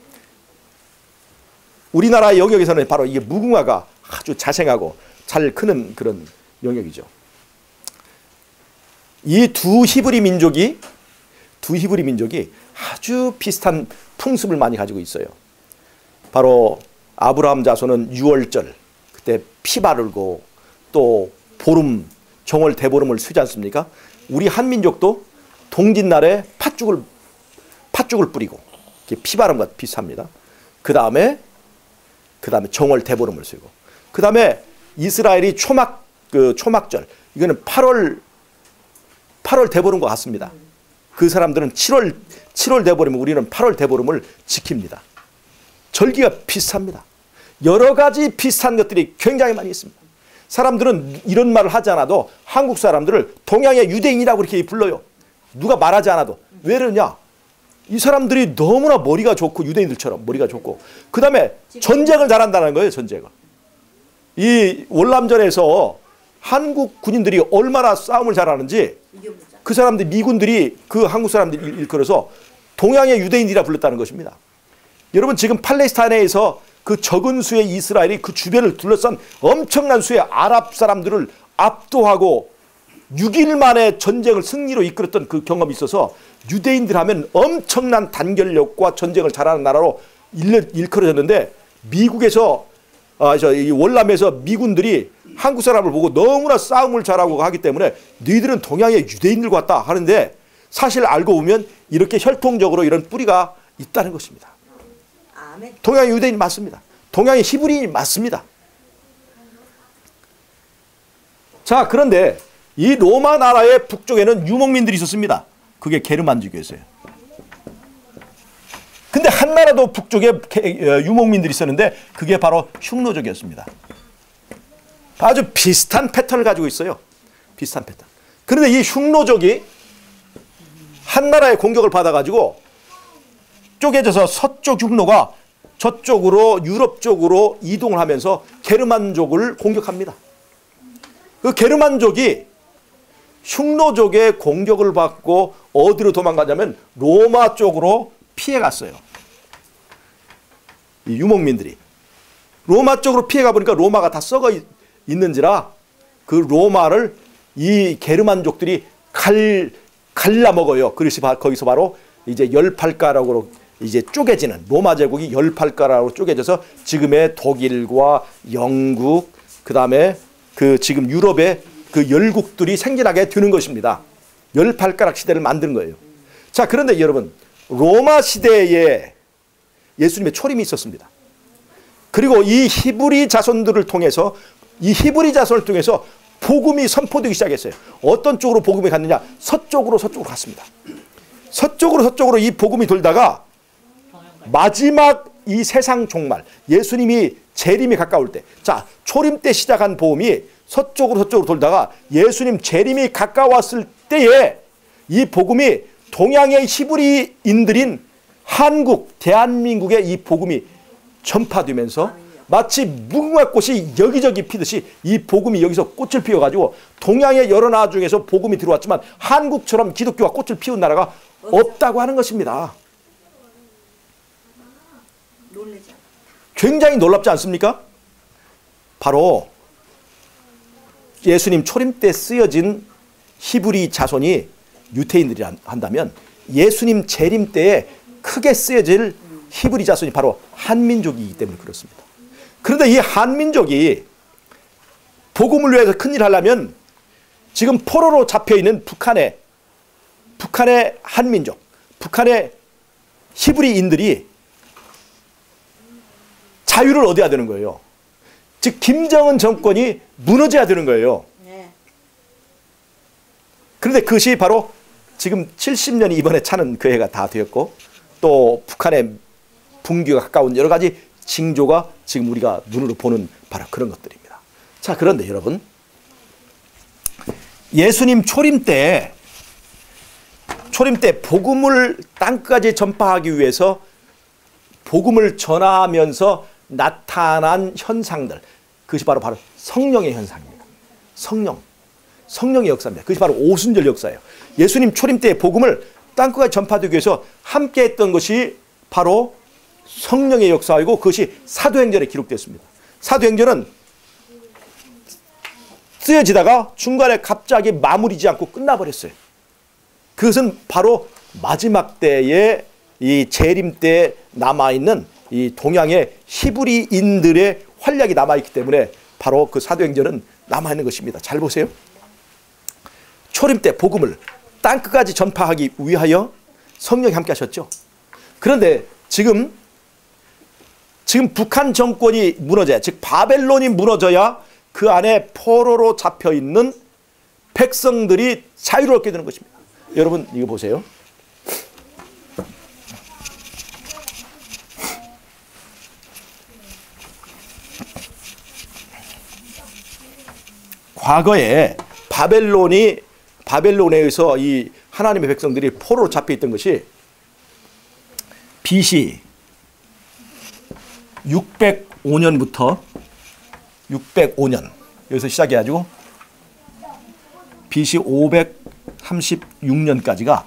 우리나라 영역에서는 바로 이게 무궁화가 아주 자생하고 잘 크는 그런 영역이죠. 이 두 히브리 민족이 두 히브리 민족이 아주 비슷한 풍습을 많이 가지고 있어요. 바로 아브라함 자손은 유월절 그때 피 바르고 또 보름 정월 대보름을 쓰지 않습니까? 우리 한민족도 동짓날에 팥죽을 팥죽을 뿌리고 피 바름과 비슷합니다. 그 다음에 그 다음에 정월 대보름을 쓰고 그 다음에 이스라엘이 초막 그 초막절 이거는 팔월 팔월 대보름과 같습니다. 그 사람들은 칠월 칠월 대보름 우리는 팔월 대보름을 지킵니다. 절기가 비슷합니다. 여러 가지 비슷한 것들이 굉장히 많이 있습니다. 사람들은 이런 말을 하지 않아도 한국 사람들을 동양의 유대인이라고 이렇게 불러요. 누가 말하지 않아도. 왜 그러냐? 이 사람들이 너무나 머리가 좋고 유대인들처럼 머리가 좋고 그 다음에 전쟁을 잘한다는 거예요. 전쟁을. 이 월남전에서 한국 군인들이 얼마나 싸움을 잘하는지 그 사람들 미군들이 그 한국 사람들이 일컬어서 동양의 유대인이라 불렀다는 것입니다. 여러분 지금 팔레스타인에서 그 적은 수의 이스라엘이 그 주변을 둘러싼 엄청난 수의 아랍 사람들을 압도하고 육 일 만에 전쟁을 승리로 이끌었던 그 경험이 있어서 유대인들 하면 엄청난 단결력과 전쟁을 잘하는 나라로 일컬어졌는데 미국에서 아, 저, 이 월남에서 미군들이 한국 사람을 보고 너무나 싸움을 잘하고 하기 때문에 너희들은 동양의 유대인들 같다 하는데 사실 알고 보면 이렇게 혈통적으로 이런 뿌리가 있다는 것입니다. 동양의 유대인이 맞습니다. 동양의 히브리인이 맞습니다. 자, 그런데 이 로마 나라의 북쪽에는 유목민들이 있었습니다. 그게 게르만족이었어요. 근데 한 나라도 북쪽에 유목민들이 있었는데 그게 바로 흉노족이었습니다. 아주 비슷한 패턴을 가지고 있어요. 비슷한 패턴. 그런데 이 흉노족이 한 나라의 공격을 받아가지고 쪼개져서 서쪽 흉노가 저쪽으로 유럽 쪽으로 이동을 하면서 게르만족을 공격합니다. 그 게르만족이 흉노족의 공격을 받고 어디로 도망가냐면 로마 쪽으로 피해갔어요. 이 유목민들이. 로마 쪽으로 피해가 보니까 로마가 다 썩어 있는지라 그 로마를 이 게르만족들이 갈, 갈라먹어요. 그래서 거기서 바로 이제 열팔 가락으로 이제 쪼개지는 로마 제국이 열팔 가락으로 쪼개져서 지금의 독일과 영국 그 다음에 그 지금 유럽의 그 열국들이 생겨나게 되는 것입니다. 열팔 가락 시대를 만든 거예요. 자, 그런데 여러분 로마 시대에 예수님의 초림이 있었습니다. 그리고 이 히브리 자손들을 통해서 이 히브리 자손을 통해서 복음이 선포되기 시작했어요. 어떤 쪽으로 복음이 갔느냐? 서쪽으로 서쪽으로 갔습니다. 서쪽으로 서쪽으로 이 복음이 돌다가 마지막 이 세상 종말 예수님이 재림이 가까울 때 자 초림 때 시작한 복음이 서쪽으로 서쪽으로 돌다가 예수님 재림이 가까웠을 때에 이 복음이 동양의 히브리인들인 한국 대한민국에 이 복음이 전파되면서 마치 무궁화 꽃이 여기저기 피듯이 이 복음이 여기서 꽃을 피워가지고 동양의 여러 나라 중에서 복음이 들어왔지만 한국처럼 기독교가 꽃을 피운 나라가 없다고 하는 것입니다. 놀라지. 굉장히 놀랍지 않습니까? 바로 예수님 초림 때 쓰여진 히브리 자손이 유태인들이 한다면 예수님 재림 때에 크게 쓰여질 히브리 자손이 바로 한민족이기 때문에 그렇습니다. 그런데 이 한민족이 복음을 위해서 큰일 하려면 지금 포로로 잡혀있는 북한의 북한의 한민족, 북한의 히브리인들이 자유를 얻어야 되는 거예요. 즉 김정은 정권이 무너져야 되는 거예요. 네. 그런데 그것이 바로 지금 칠십 년이 이번에 차는 그 해가 다 되었고 또 북한의 붕괴가 가까운 여러 가지 징조가 지금 우리가 눈으로 보는 바로 그런 것들입니다. 자, 그런데 여러분, 예수님 초림 때 초림 때 복음을 땅까지 전파하기 위해서 복음을 전하면서 나타난 현상들, 그것이 바로 바로 성령의 현상입니다. 성령, 성령의 역사입니다. 그것이 바로 오순절 역사예요. 예수님 초림 때 복음을 땅끝까지 전파하기 위해서 함께했던 것이 바로 성령의 역사이고 그것이 사도행전에 기록됐습니다. 사도행전은 쓰여지다가 중간에 갑자기 마무리지 않고 끝나버렸어요. 그것은 바로 마지막 때에 이 재림 때 남아있는 이 동양의 히브리인들의 활약이 남아있기 때문에 바로 그 사도행전은 남아있는 것입니다. 잘 보세요. 초림 때 복음을 땅끝까지 전파하기 위하여 성령이 함께 하셨죠. 그런데 지금 지금 북한 정권이 무너져야, 즉 바벨론이 무너져야 그 안에 포로로 잡혀있는 백성들이 자유를 얻게 되는 것입니다. 여러분 이거 보세요. 과거에 바벨론이 바벨론에 의해서 이 하나님의 백성들이 포로로 잡혀 있던 것이 비씨 육백오 년부터 육백오 년 여기서 시작해가지고 비씨 오백삼십육 년까지가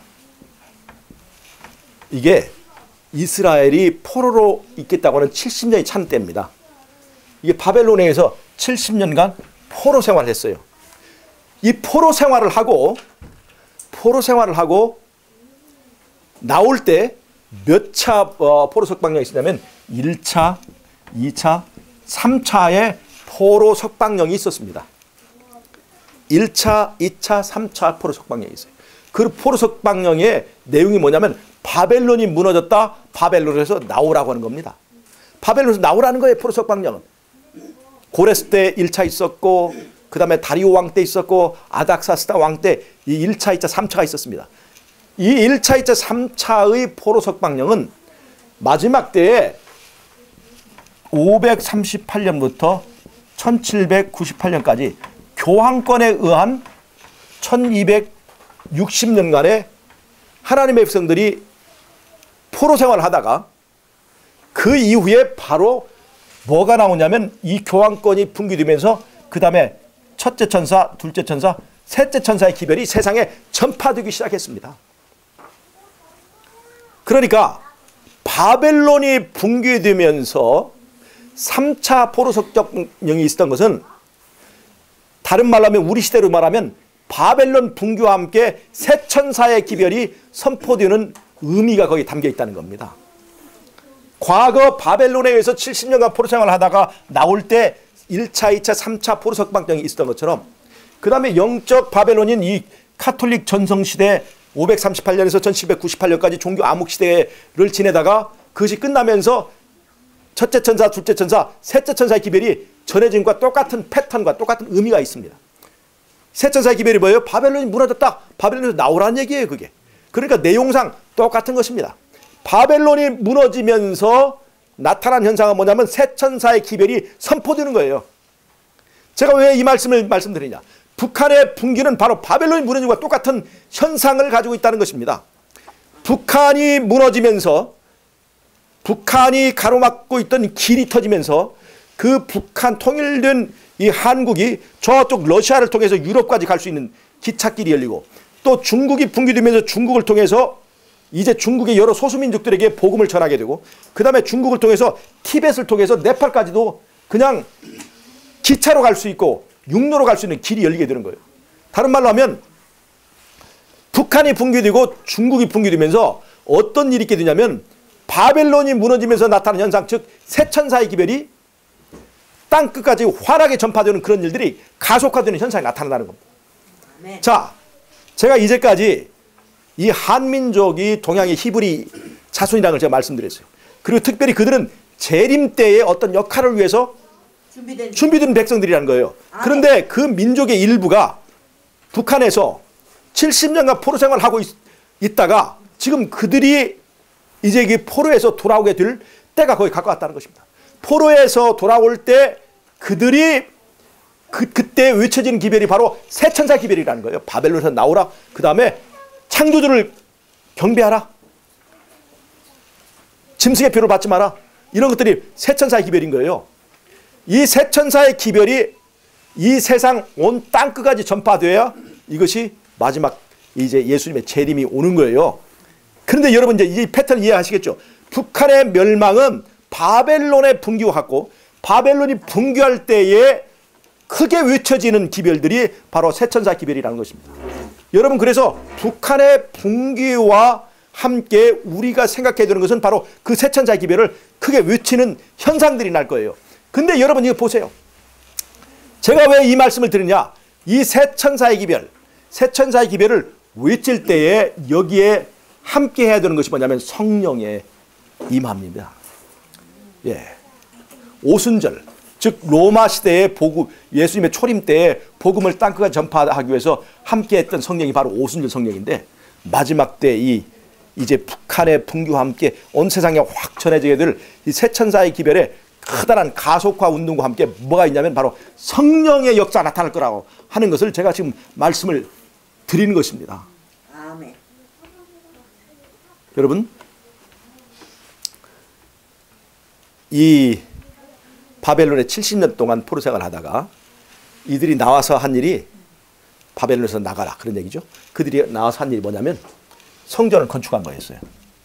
이게 이스라엘이 포로로 있겠다고 하는 칠십 년이 찬 때입니다. 이게 바벨론에 의해서 칠십 년간 포로 생활을 했어요. 이 포로 생활을 하고 포로 생활을 하고 나올 때 몇 차 어, 포로 석방령이 있었냐면 일 차, 이 차, 삼 차의 포로 석방령이 있었습니다. 일 차, 이 차, 삼 차 포로 석방령이 있어요. 그 포로 석방령의 내용이 뭐냐면 바벨론이 무너졌다, 바벨론에서 나오라고 하는 겁니다. 바벨론에서 나오라는 거예요. 포로 석방령은. 고레스 때 일 차 있었고 그 다음에 다리오 왕 때 있었고 아닥사스다 왕 때 이 일 차, 이 차, 삼 차가 있었습니다. 이 일 차, 이 차, 삼 차의 포로 석방령은 마지막 때에 오백삼십팔 년부터 천칠백구십팔 년까지 교황권에 의한 천이백육십 년간의 하나님의 백성들이 포로 생활을 하다가 그 이후에 바로 뭐가 나오냐면 이 교황권이 붕괴되면서 그 다음에 첫째 천사, 둘째 천사, 셋째 천사의 기별이 세상에 전파되기 시작했습니다. 그러니까 바벨론이 붕괴되면서 삼 차 포로 석방령이 있었던 것은 다른 말로 하면 우리 시대로 말하면 바벨론 붕괴와 함께 새 천사의 기별이 선포되는 의미가 거기 담겨 있다는 겁니다. 과거 바벨론에 의해서 칠십 년간 포로 생활을 하다가 나올 때 일 차, 이 차, 삼 차 포로 석방령이 있었던 것처럼 그 다음에 영적 바벨론인 이 카톨릭 전성시대 오백삼십팔 년에서 천칠백구십팔 년까지 종교 암흑시대를 지내다가 그것이 끝나면서 첫째 천사, 둘째 천사, 셋째 천사의 기별이 전해진 것과 똑같은 패턴과 똑같은 의미가 있습니다. 셋째 천사의 기별이 뭐예요? 바벨론이 무너졌다. 바벨론에서 나오라는 얘기예요. 그게. 그러니까 내용상 똑같은 것입니다. 바벨론이 무너지면서 나타난 현상은 뭐냐면 새 천사의 기별이 선포되는 거예요. 제가 왜 이 말씀을 말씀드리냐. 북한의 붕괴는 바로 바벨론이 무너진 것과 똑같은 현상을 가지고 있다는 것입니다. 북한이 무너지면서 북한이 가로막고 있던 길이 터지면서 그 북한 통일된 이 한국이 저쪽 러시아를 통해서 유럽까지 갈 수 있는 기찻길이 열리고, 또 중국이 붕괴되면서 중국을 통해서 이제 중국의 여러 소수민족들에게 복음을 전하게 되고, 그 다음에 중국을 통해서 티벳을 통해서 네팔까지도 그냥 기차로 갈 수 있고 육로로 갈 수 있는 길이 열리게 되는 거예요. 다른 말로 하면 북한이 붕괴되고 중국이 붕괴되면서 어떤 일이 있게 되냐면, 바벨론이 무너지면서 나타나는 현상, 즉 세천사의 기별이 땅끝까지 환하게 전파되는 그런 일들이 가속화되는 현상이 나타난다는 겁니다. 네. 자, 제가 이제까지 이 한민족이 동양의 히브리 자손이라는 걸 제가 말씀드렸어요. 그리고 특별히 그들은 재림 때의 어떤 역할을 위해서 준비된, 준비된 백성들이라는 거예요. 아, 그런데 네. 그 민족의 일부가 북한에서 칠십 년간 포로 생활을 하고 있, 있다가 지금 그들이 이제 그 포로에서 돌아오게 될 때가 거의 가까웠다는 것입니다. 포로에서 돌아올 때 그들이 그, 그때 외쳐지는 기별이 바로 세천사 기별이라는 거예요. 바벨론에서 나오라. 그 다음에 창조주를 경배하라. 짐승의 표를 받지 마라. 이런 것들이 세천사의 기별인 거예요. 이 세천사의 기별이 이 세상 온 땅끝까지 전파되어야 이것이 마지막 이제 예수님의 재림이 오는 거예요. 그런데 여러분 이제 이 패턴 이해하시겠죠? 북한의 멸망은 바벨론의 붕괴와 같고, 바벨론이 붕괴할 때에 크게 외쳐지는 기별들이 바로 세천사 기별이라는 것입니다. 여러분, 그래서 북한의 붕괴와 함께 우리가 생각해야 되는 것은 바로 그 세천사 기별을 크게 외치는 현상들이 날 거예요. 근데 여러분 이거 보세요. 제가 왜 이 말씀을 드리냐? 이 세천사의 기별, 세천사의 기별을 외칠 때에 여기에 함께 해야 되는 것이 뭐냐면 성령의 임함입니다. 예, 오순절, 즉 로마 시대의 복음, 예수님의 초림 때에 복음을 땅끝까지 전파하기 위해서 함께했던 성령이 바로 오순절 성령인데, 마지막 때 이 이제 북한의 붕괴와 함께 온 세상에 확 전해지게 될 이 세천사의 기별에 커다란 가속화 운동과 함께 뭐가 있냐면 바로 성령의 역사가 나타날 거라고 하는 것을 제가 지금 말씀을 드리는 것입니다. 아멘. 여러분, 이 바벨론에 칠십 년 동안 포로 생활을 하다가 이들이 나와서 한 일이, 바벨론에서 나가라 그런 얘기죠. 그들이 나와서 한 일이 뭐냐면 성전을 건축한 거였어요.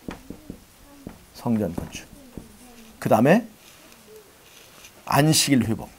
성전 건축. 그 다음에 안식일 회복.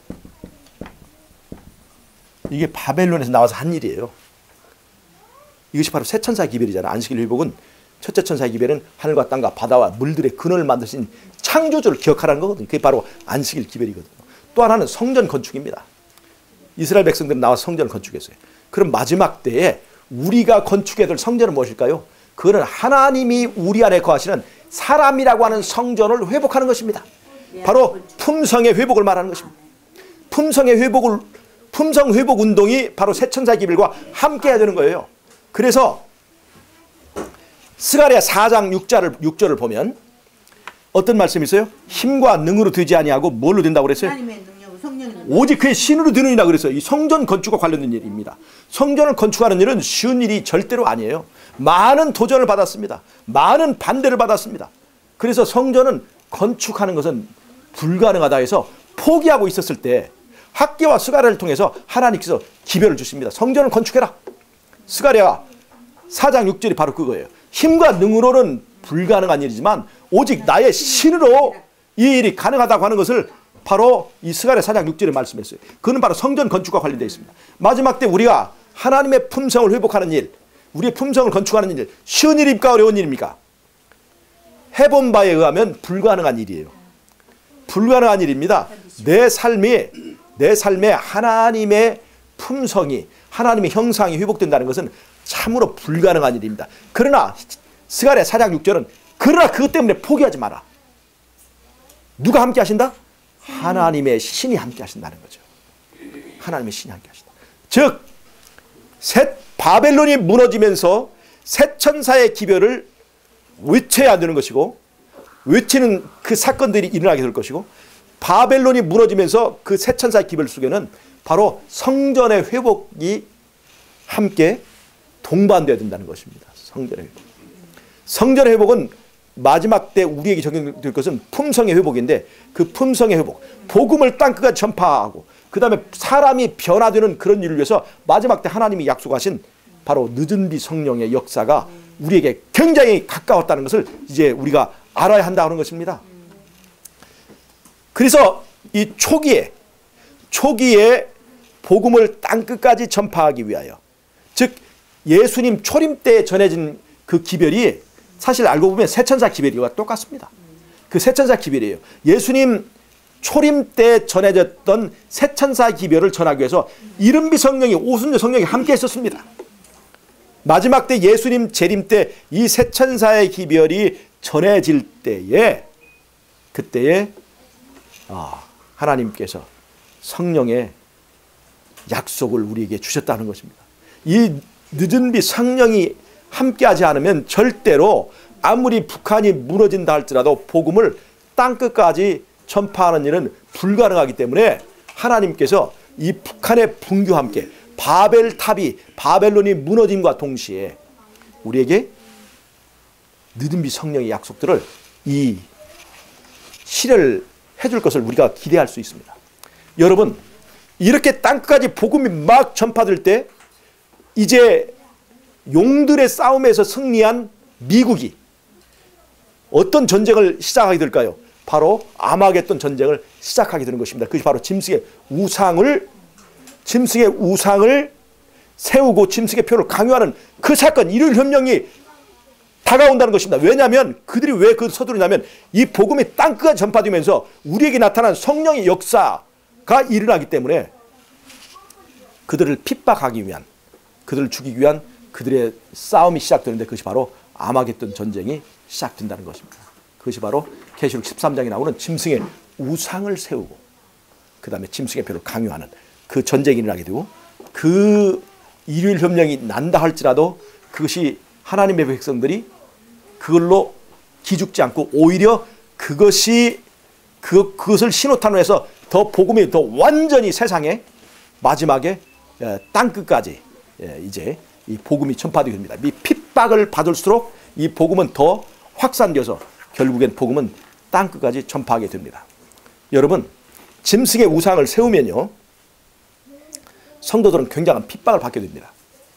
이게 바벨론에서 나와서 한 일이에요. 이것이 바로 새 천사의 기별이잖아요. 안식일 회복은, 첫째 천사의 기별은 하늘과 땅과 바다와 물들의 근원을 만드신 창조주를 기억하라는 거거든요. 그게 바로 안식일 기별이거든요. 또 하나는 성전 건축입니다. 이스라엘 백성들은 나와서 성전을 건축했어요. 그럼 마지막 때에 우리가 건축해야 될 성전은 무엇일까요? 그거는 하나님이 우리 안에 거하시는 사람이라고 하는 성전을 회복하는 것입니다. 바로 품성의 회복을 말하는 것입니다. 품성의 회복을, 품성 회복 운동이 바로 세천사의 기별과 함께 해야 되는 거예요. 그래서 스가랴 사 장 육 절을, 육 절을 보면 어떤 말씀이 있어요? 힘과 능으로 되지 아니하고 뭘로 된다고 그랬어요? 하나님의 능력으로, 성령의 능력. 오직 그의 신으로 되느니라 그랬어요. 이 성전 건축과 관련된 일입니다. 성전을 건축하는 일은 쉬운 일이 절대로 아니에요. 많은 도전을 받았습니다. 많은 반대를 받았습니다. 그래서 성전은 건축하는 것은 불가능하다 해서 포기하고 있었을 때 학개와 스가랴를 통해서 하나님께서 기별을 주십니다. 성전을 건축해라. 스가랴 사 장 육 절이 바로 그거예요. 힘과 능으로는 불가능한 일이지만 오직 나의 신으로 이 일이 가능하다고 하는 것을 바로 이 스가랴 사 장 육 절에 말씀했어요. 그는 바로 성전 건축과 관련되어 있습니다. 마지막 때 우리가 하나님의 품성을 회복하는 일, 우리의 품성을 건축하는 일, 쉬운 일입니까 어려운 일입니까? 해본 바에 의하면 불가능한 일이에요. 불가능한 일입니다. 내 삶이, 내 삶에 하나님의 품성이, 하나님의 형상이 회복된다는 것은 참으로 불가능한 일입니다. 그러나 스가랴 사 장 육 절은 그러나 그것 때문에 포기하지 마라. 누가 함께 하신다? 하나님의 신이 함께 하신다는 거죠. 하나님의 신이 함께 하신다. 즉 셋, 바벨론이 무너지면서 세천사의 기별을 외쳐야 되는 것이고, 외치는 그 사건들이 일어나게 될 것이고, 바벨론이 무너지면서 그 세천사의 기별 속에는 바로 성전의 회복이 함께 동반되어야 된다는 것입니다. 성전의 회복. 성전의 회복은 마지막 때 우리에게 적용될 것은 품성의 회복인데, 그 품성의 회복, 복음을 땅끝까지 전파하고 그 다음에 사람이 변화되는 그런 일을 위해서 마지막 때 하나님이 약속하신 바로 늦은 비 성령의 역사가 우리에게 굉장히 가까웠다는 것을 이제 우리가 알아야 한다는 것입니다. 그래서 이 초기에 초기에 복음을 땅끝까지 전파하기 위하여, 즉 예수님 초림 때 전해진 그 기별이 사실 알고 보면 세천사 기별과 똑같습니다. 그 세천사 기별이에요. 예수님 초림 때 전해졌던 세천사 기별을 전하기 위해서 이른비 성령이, 오순절 성령이 함께 했었습니다. 마지막 때 예수님 재림 때 이 세천사의 기별이 전해질 때에, 그때에 아, 하나님께서 성령의 약속을 우리에게 주셨다는 것입니다. 이 늦은 비 성령이 함께하지 않으면 절대로 아무리 북한이 무너진다 할지라도 복음을 땅끝까지 전파하는 일은 불가능하기 때문에 하나님께서 이 북한의 붕괴와 함께 바벨탑이, 바벨론이 무너짐과 동시에 우리에게 늦은 비 성령의 약속들을 이 실현을 해줄 것을 우리가 기대할 수 있습니다. 여러분, 이렇게 땅끝까지 복음이 막 전파될 때 이제 용들의 싸움에서 승리한 미국이 어떤 전쟁을 시작하게 될까요? 바로 아마겟돈 전쟁을 시작하게 되는 것입니다. 그것이 바로 짐승의 우상을 짐승의 우상을 세우고 짐승의 표를 강요하는 그 사건, 일일협령이 다가온다는 것입니다. 왜냐하면 그들이 왜 그 서두르냐면 이 복음이 땅끝까지 전파되면서 우리에게 나타난 성령의 역사가 일어나기 때문에 그들을 핍박하기 위한, 그들을 죽이기 위한 그들의 싸움이 시작되는데, 그것이 바로 아마겟돈 전쟁이 시작된다는 것입니다. 그것이 바로 계시록 십삼 장에 나오는 짐승의 우상을 세우고 그 다음에 짐승의 표를 강요하는 그 전쟁이 일어나게 되고, 그 일일협령이 난다 할지라도 그것이 하나님의 백성들이 그걸로 기죽지 않고 오히려 그것이 그, 그것을 신호탄으로 해서 더 복음이 더 완전히 세상에 마지막에 땅끝까지 이제 이 복음이 전파되게 됩니다. 이 핍박을 받을수록 이 복음은 더 확산되어서 결국엔 복음은 땅끝까지 전파하게 됩니다. 여러분, 짐승의 우상을 세우면요, 성도들은 굉장한 핍박을 받게 됩니다.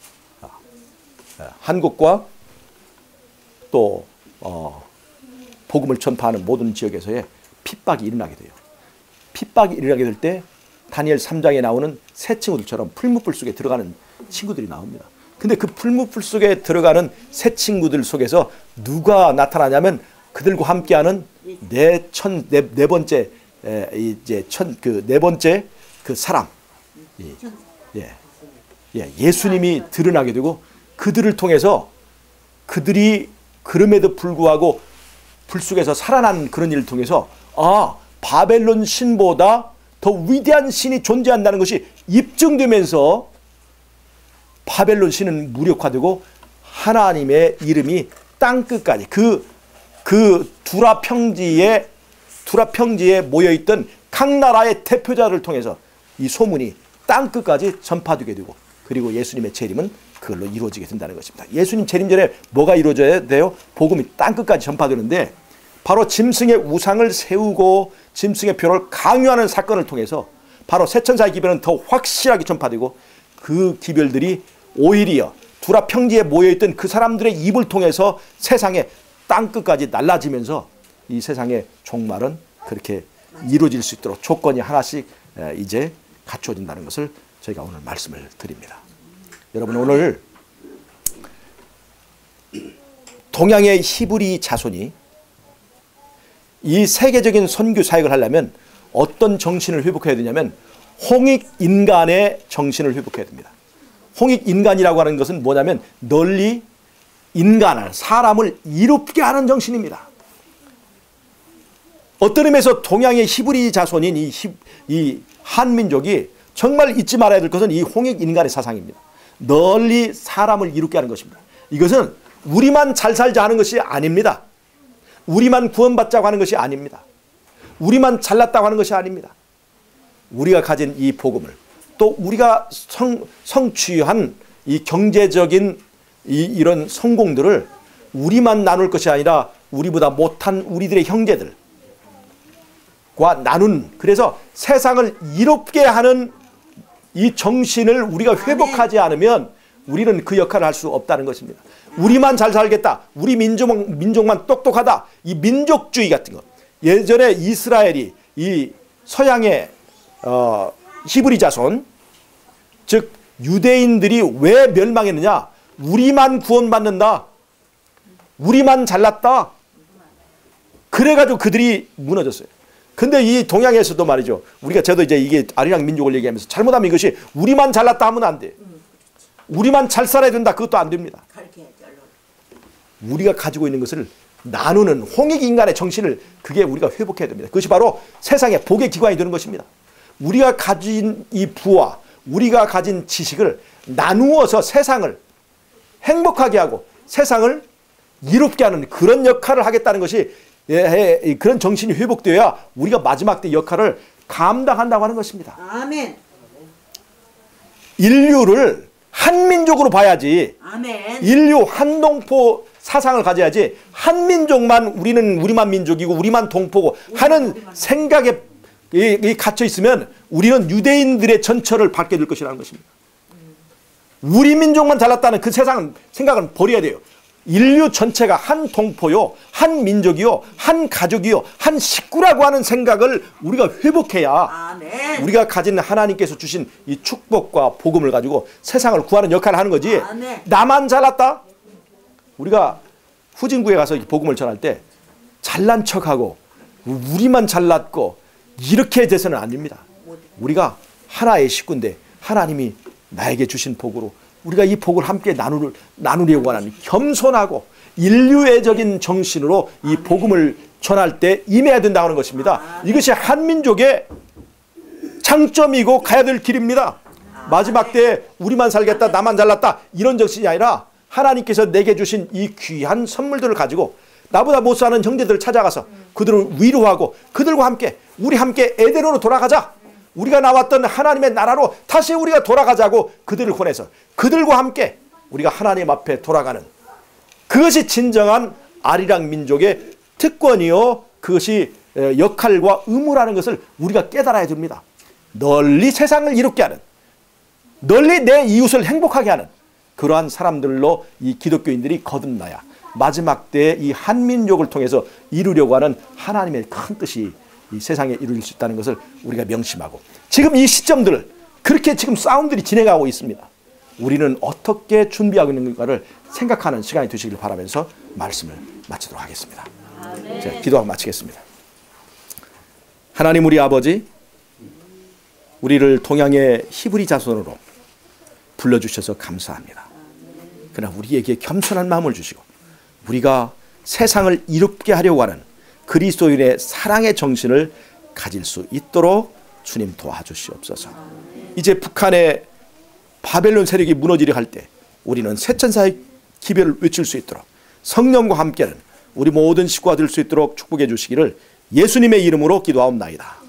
한국과 또 어, 복음을 전파하는 모든 지역에서의 핍박이 일어나게 돼요. 핍박이 일어나게 될 때 다니엘 삼 장에 나오는 새 친구들처럼 풀무불 속에 들어가는 친구들이 나옵니다. 근데 그 풀무불 속에 들어가는 새 친구들 속에서 누가 나타나냐면 그들과 함께하는 네 천 네 네 번째 에, 이제 천 그 네 번째 그 사람, 예, 예, 예, 예수님이 드러나게 되고, 그들을 통해서 그들이 그럼에도 불구하고 불 속에서 살아난 그런 일을 통해서 아, 바벨론 신보다 더 위대한 신이 존재한다는 것이 입증되면서 바벨론 신은 무력화되고 하나님의 이름이 땅끝까지, 그, 그 두라 평지에, 두라 평지에 모여있던 각 나라의 대표자를 통해서 이 소문이 땅끝까지 전파되게 되고, 그리고 예수님의 재림은 그걸로 이루어지게 된다는 것입니다. 예수님 재림 전에 뭐가 이루어져야 돼요? 복음이 땅끝까지 전파되는데, 바로 짐승의 우상을 세우고 짐승의 표를 강요하는 사건을 통해서 바로 세천사의 기별은 더 확실하게 전파되고, 그 기별들이 오히려 두라 평지에 모여있던 그 사람들의 입을 통해서 세상에 땅끝까지 날라지면서 이 세상의 종말은 그렇게 이루어질 수 있도록 조건이 하나씩 이제 갖춰진다는 것을 저희가 오늘 말씀을 드립니다. 여러분, 오늘 동양의 히브리 자손이 이 세계적인 선교 사역을 하려면 어떤 정신을 회복해야 되냐면 홍익인간의 정신을 회복해야 됩니다. 홍익인간이라고 하는 것은 뭐냐면 널리 인간을, 사람을 이롭게 하는 정신입니다. 어떤 의미에서 동양의 히브리 자손인 이, 히, 이 한민족이 정말 잊지 말아야 될 것은 이 홍익인간의 사상입니다. 널리 사람을 이롭게 하는 것입니다. 이것은 우리만 잘 살자 하는 것이 아닙니다. 우리만 구원받자고 하는 것이 아닙니다. 우리만 잘났다고 하는 것이 아닙니다. 우리가 가진 이 복음을, 또 우리가 성, 성취한 이 경제적인 이, 이런 성공들을 우리만 나눌 것이 아니라 우리보다 못한 우리들의 형제들과 나눈, 그래서 세상을 이롭게 하는 이 정신을 우리가 회복하지 않으면 우리는 그 역할을 할 수 없다는 것입니다. 우리만 잘 살겠다, 우리 민족, 민족만 똑똑하다, 이 민족주의 같은 것. 예전에 이스라엘이 이 서양의 어, 히브리 자손, 즉 유대인들이 왜 멸망했느냐? 우리만 구원받는다, 우리만 잘났다, 그래가지고 그들이 무너졌어요. 근데 이 동양에서도 말이죠, 우리가 저도 이제 이게 아리랑 민족을 얘기하면서 잘못하면 이것이 우리만 잘났다 하면 안 돼. 우리만 잘 살아야 된다, 그것도 안 됩니다. 우리가 가지고 있는 것을 나누는 홍익인간의 정신을, 그게 우리가 회복해야 됩니다. 그것이 바로 세상의 복의 기관이 되는 것입니다. 우리가 가진 이 부와 우리가 가진 지식을 나누어서 세상을 행복하게 하고 세상을 이롭게 하는 그런 역할을 하겠다는 것이, 예, 그런 정신이 회복되어야 우리가 마지막 때 역할을 감당한다고 하는 것입니다. 아멘. 인류를 한민족으로 봐야지. 아멘. 인류 한동포 사상을 가져야지, 한민족만, 우리는 우리만 민족이고 우리만 동포고 하는 생각에 갇혀 있으면 우리는 유대인들의 전철을 밟게 될 것이라는 것입니다. 우리 민족만 잘났다는 그 세상 생각은 버려야 돼요. 인류 전체가 한 동포요, 한 민족이요, 한 가족이요, 한 식구라고 하는 생각을 우리가 회복해야 아멘. 우리가 가진 하나님께서 주신 이 축복과 복음을 가지고 세상을 구하는 역할을 하는 거지. 아멘. 나만 잘났다? 우리가 후진국에 가서 복음을 전할 때 잘난 척하고 우리만 잘났고 이렇게 돼서는 안 됩니다. 우리가 하나의 식구인데 하나님이 나에게 주신 복으로 우리가 이 복을 함께 나누, 나누려고 하는 겸손하고 인류애적인 정신으로 이 복음을 전할 때 임해야 된다고 하는 것입니다. 이것이 한민족의 장점이고 가야 될 길입니다. 마지막 때 우리만 살겠다, 나만 잘났다, 이런 정신이 아니라 하나님께서 내게 주신 이 귀한 선물들을 가지고 나보다 못 사는 형제들을 찾아가서 그들을 위로하고 그들과 함께 우리 함께 에덴으로 돌아가자, 우리가 나왔던 하나님의 나라로 다시 우리가 돌아가자고 그들을 권해서 그들과 함께 우리가 하나님 앞에 돌아가는, 그것이 진정한 아리랑 민족의 특권이요, 그것이 역할과 의무라는 것을 우리가 깨달아야 됩니다. 널리 세상을 이롭게 하는, 널리 내 이웃을 행복하게 하는 그러한 사람들로 이 기독교인들이 거듭나야 마지막 때에 이 한민족을 통해서 이루려고 하는 하나님의 큰 뜻이 이 세상에 이루어질 수 있다는 것을 우리가 명심하고, 지금 이 시점들을 그렇게 지금 싸움들이 진행하고 있습니다. 우리는 어떻게 준비하고 있는가를 생각하는 시간이 되시길 바라면서 말씀을 마치도록 하겠습니다. 자, 기도하고 마치겠습니다. 하나님, 우리 아버지, 우리를 동양의 히브리 자손으로 불러주셔서 감사합니다. 그러나 우리에게 겸손한 마음을 주시고 우리가 세상을 이롭게 하려고 하는 그리스도인의 사랑의 정신을 가질 수 있도록 주님 도와주시옵소서. 이제 북한의 바벨론 세력이 무너지려 할 때 우리는 새천사의 기별을 외칠 수 있도록 성령과 함께는 우리 모든 식구가 될 수 있도록 축복해 주시기를 예수님의 이름으로 기도하옵나이다.